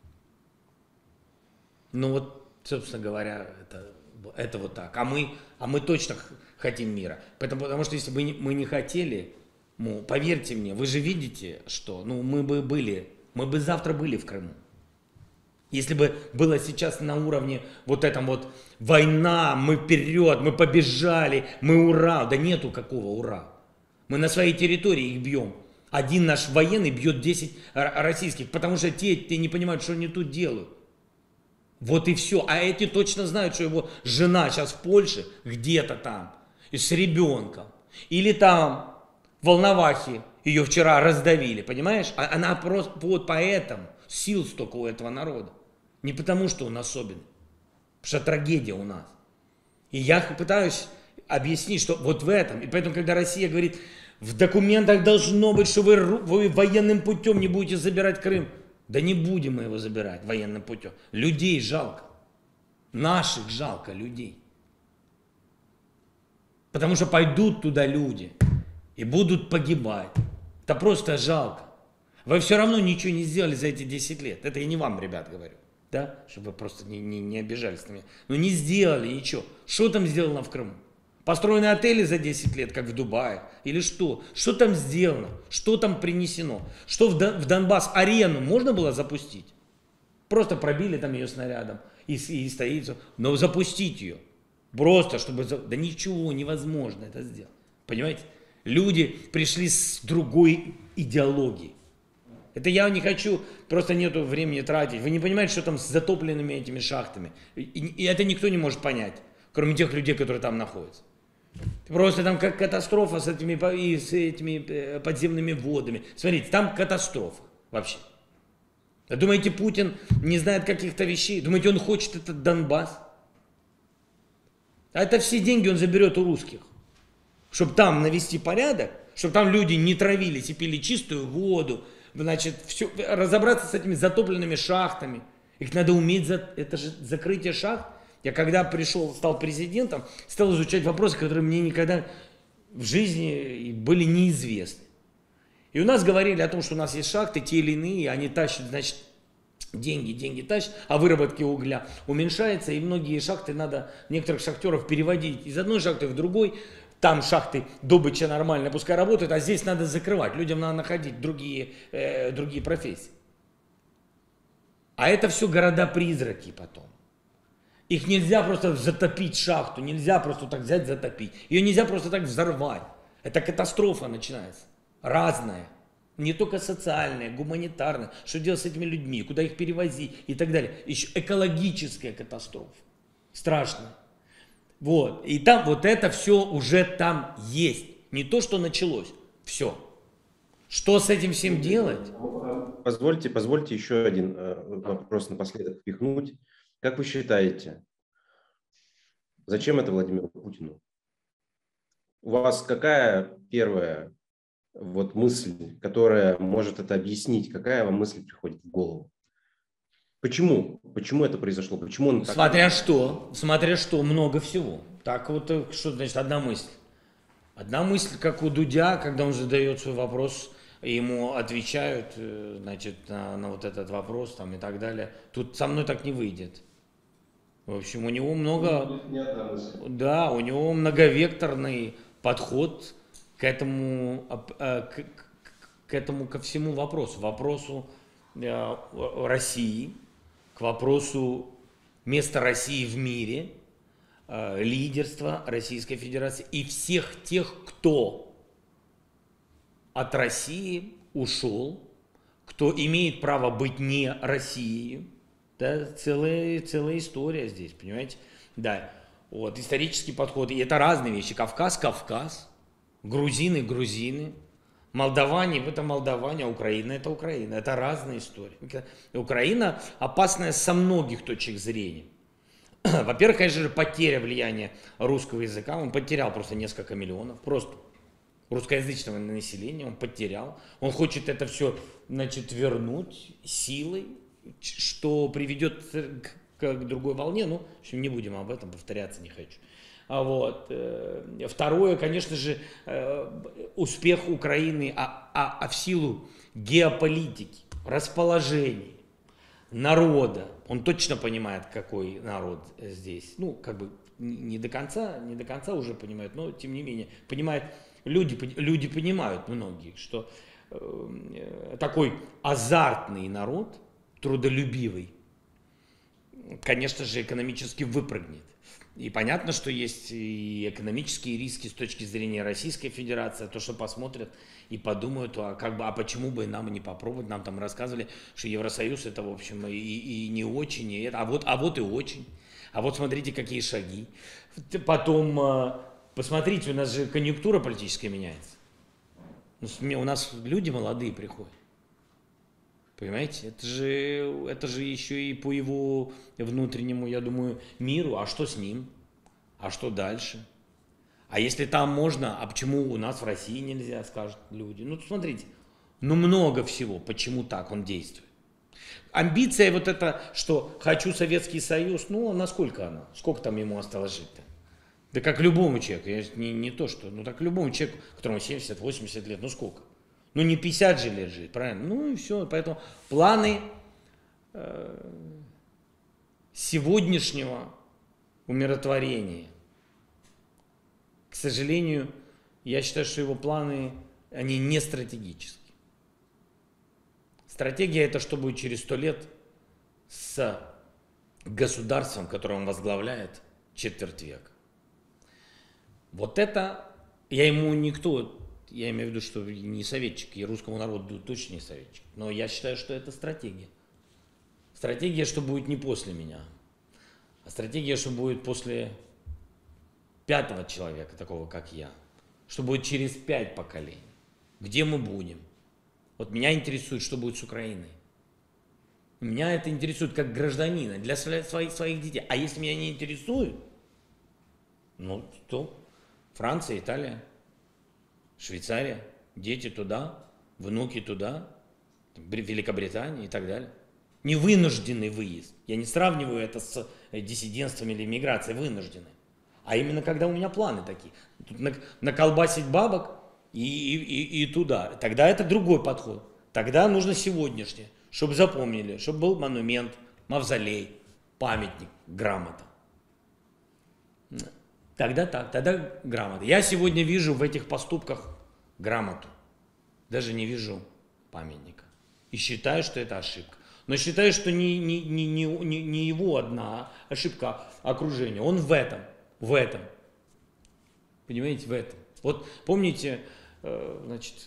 Ну вот, собственно говоря, это вот так. А мы точно хотим мира. Потому что если бы мы не хотели, поверьте мне, вы же видите, что мы бы завтра были в Крыму. Если бы было сейчас на уровне вот этом вот война, мы вперед, мы побежали, мы ура. Да нету какого ура. Мы на своей территории их бьем. Один наш военный бьет 10 российских, потому что те не понимают, что они тут делают. Вот и все. А эти точно знают, что его жена сейчас в Польше, где-то там, и с ребенком. Или там в Волновахе ее вчера раздавили, понимаешь? А она просто вот поэтому сил столько у этого народа. Не потому, что он особенный. Потому что трагедия у нас. И я пытаюсь объяснить, что вот в этом. И поэтому, когда Россия говорит, в документах должно быть, что вы военным путем не будете забирать Крым. Да не будем мы его забирать военным путем. Людей жалко. Наших жалко людей. Потому что пойдут туда люди и будут погибать. Это просто жалко. Вы все равно ничего не сделали за эти 10 лет. Это я не вам, ребят, говорю. Да? Чтобы вы просто не обижались на меня. Но не сделали ничего. Что там сделано в Крыму? Построены отели за 10 лет, как в Дубае? Или что? Что там сделано? Что там принесено? Что в Донбасс арену можно было запустить? Просто пробили там ее снарядом и стоит. Но запустить ее. Просто, чтобы... Да ничего невозможно это сделать. Понимаете? Люди пришли с другой идеологией. Это я не хочу, просто нету времени тратить. Вы не понимаете, что там с затопленными этими шахтами. И это никто не может понять, кроме тех людей, которые там находятся. Просто там как катастрофа с этими подземными водами. Смотрите, там катастрофа вообще. Думаете, Путин не знает каких-то вещей? Думаете, он хочет этот Донбасс? А это все деньги он заберет у русских. Чтобы там навести порядок, чтобы там люди не травились и пили чистую воду. Значит, все, разобраться с этими затопленными шахтами. Их надо уметь, это же закрытие шахт. Я когда стал президентом, стал изучать вопросы, которые мне никогда в жизни были неизвестны. И у нас говорили о том, что у нас есть шахты, те или иные, они тащат, значит, деньги тащат, а выработки угля уменьшается, и многие шахты надо, некоторых шахтеров переводить из одной шахты в другой. Там шахты, добыча нормальная, пускай работают, а здесь надо закрывать. Людям надо находить другие профессии. А это все города-призраки потом. Их нельзя просто затопить шахту, нельзя просто так взять, затопить. Ее нельзя просто так взорвать. Это катастрофа начинается. Разная. Не только социальная, гуманитарная. Что делать с этими людьми, куда их перевозить и так далее. Еще экологическая катастрофа. Страшная. Вот. И там вот это все уже там есть. Не то, что началось. Все. Что с этим всем делать? Позвольте еще один вопрос напоследок впихнуть. Как вы считаете, зачем это Владимиру Путину? У вас какая первая мысль, которая может это объяснить? Какая вам мысль приходит в голову? Почему? Почему это произошло? Почему он так... Смотря что, много всего. Так вот, что значит одна мысль? Одна мысль, как у Дудя, когда он задает свой вопрос, и ему отвечают, значит, на вот этот вопрос там, и так далее. Тут со мной так не выйдет. В общем, у него у него многовекторный подход к этому, ко всему вопросу. Вопросу России, к вопросу места России в мире, лидерства Российской Федерации и всех тех, кто от России ушел, кто имеет право быть не Россией. Да, целая история здесь, понимаете? Да, вот, исторический подход, и это разные вещи. Кавказ, грузины, молдаване, это молдаване, а Украина это Украина. Это разные истории. Украина опасная со многих точек зрения. Во-первых, конечно же, потеря влияния русского языка. Он потерял просто несколько миллионов, просто русскоязычного населения он потерял. Он хочет это все, значит, вернуть силой, что приведет к другой волне. Ну, в общем, не будем об этом, повторяться не хочу. Второе, конечно же, успех Украины, в силу геополитики, расположений, народа. Он точно понимает, какой народ здесь. Ну, как бы не до конца уже понимают, но тем не менее понимают. Люди понимают, многие, что такой азартный народ, трудолюбивый, конечно же, экономически выпрыгнет. И понятно, что есть и экономические риски с точки зрения Российской Федерации, то, что посмотрят и подумают, а почему бы нам не попробовать, нам там рассказывали, что Евросоюз это, в общем, и не очень, и это, а вот и очень. А вот смотрите, какие шаги. Потом, посмотрите, у нас же конъюнктура политическая меняется. У нас люди молодые приходят. Понимаете, это же еще и по его внутреннему, я думаю, миру. А что с ним? А что дальше? А если там можно, а почему у нас в России нельзя, скажут люди. Ну, смотрите, много всего, почему так он действует. Амбиция вот это, что хочу Советский Союз, насколько она? Сколько там ему осталось жить-то? Да как любому человеку, не то что, так любому человеку, которому 70-80 лет, сколько? Не 50 же лет жить, правильно? И все. Поэтому планы сегодняшнего умиротворения, к сожалению, я считаю, что его планы, они не стратегические. Стратегия это что будет через 100 лет с государством, которое он возглавляет четверть века. Вот это, я ему никто... Я имею в виду, что не советчик, и русскому народу точно не советчик. Но я считаю, что это стратегия. Стратегия, что будет не после меня, а стратегия, что будет после 5-го человека, такого как я. Что будет через 5 поколений. Где мы будем? Вот меня интересует, что будет с Украиной. Меня это интересует как гражданина, для своих детей. А если меня не интересует, то Франция, Италия, Швейцария, дети туда, внуки туда, Великобритания и так далее. Невынужденный выезд. Я не сравниваю это с диссидентством или миграцией, вынужденный. А именно когда у меня планы такие. Тут наколбасить бабок и туда. Тогда это другой подход. Тогда нужно сегодняшнее, чтобы запомнили, чтобы был монумент, мавзолей, памятник, грамота. Тогда так, тогда грамота. Я сегодня вижу в этих поступках грамоту. Даже не вижу памятника. И считаю, что это ошибка. Но считаю, что не его одна ошибка, а окружение. Он в этом. Понимаете, в этом. Вот помните, значит,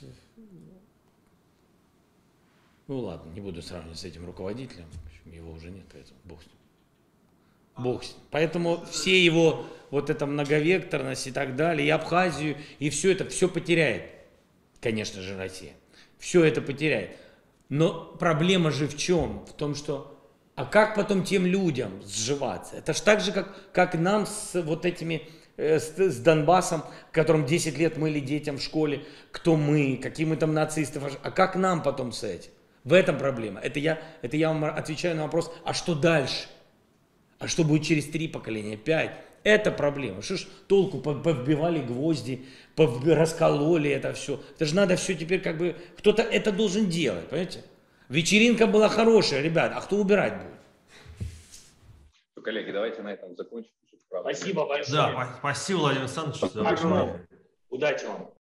ладно, не буду сравнивать с этим руководителем. Его уже нет, поэтому бог с ним. Бог с ним. Поэтому все его вот эта многовекторность и так далее, и Абхазию, и все это, все потеряет, конечно же, Россия. Все это потеряет. Но проблема же в чем? В том, что, а как потом тем людям сживаться? Это же так же, как нам с вот этими, с Донбассом, которым 10 лет мыли детям в школе, кто мы, какие мы там нацисты, а как нам потом с этим? В этом проблема. Это я вам отвечаю на вопрос, а что дальше? А что будет через 3 поколения, 5? Это проблема. Что ж толку, повбивали гвозди, раскололи это все. Это же надо все теперь кто-то это должен делать, понимаете? Вечеринка была хорошая, ребят, а кто убирать будет? Коллеги, давайте на этом закончим. Спасибо большое. Да, спасибо, Владимир Александрович. Удачи вам.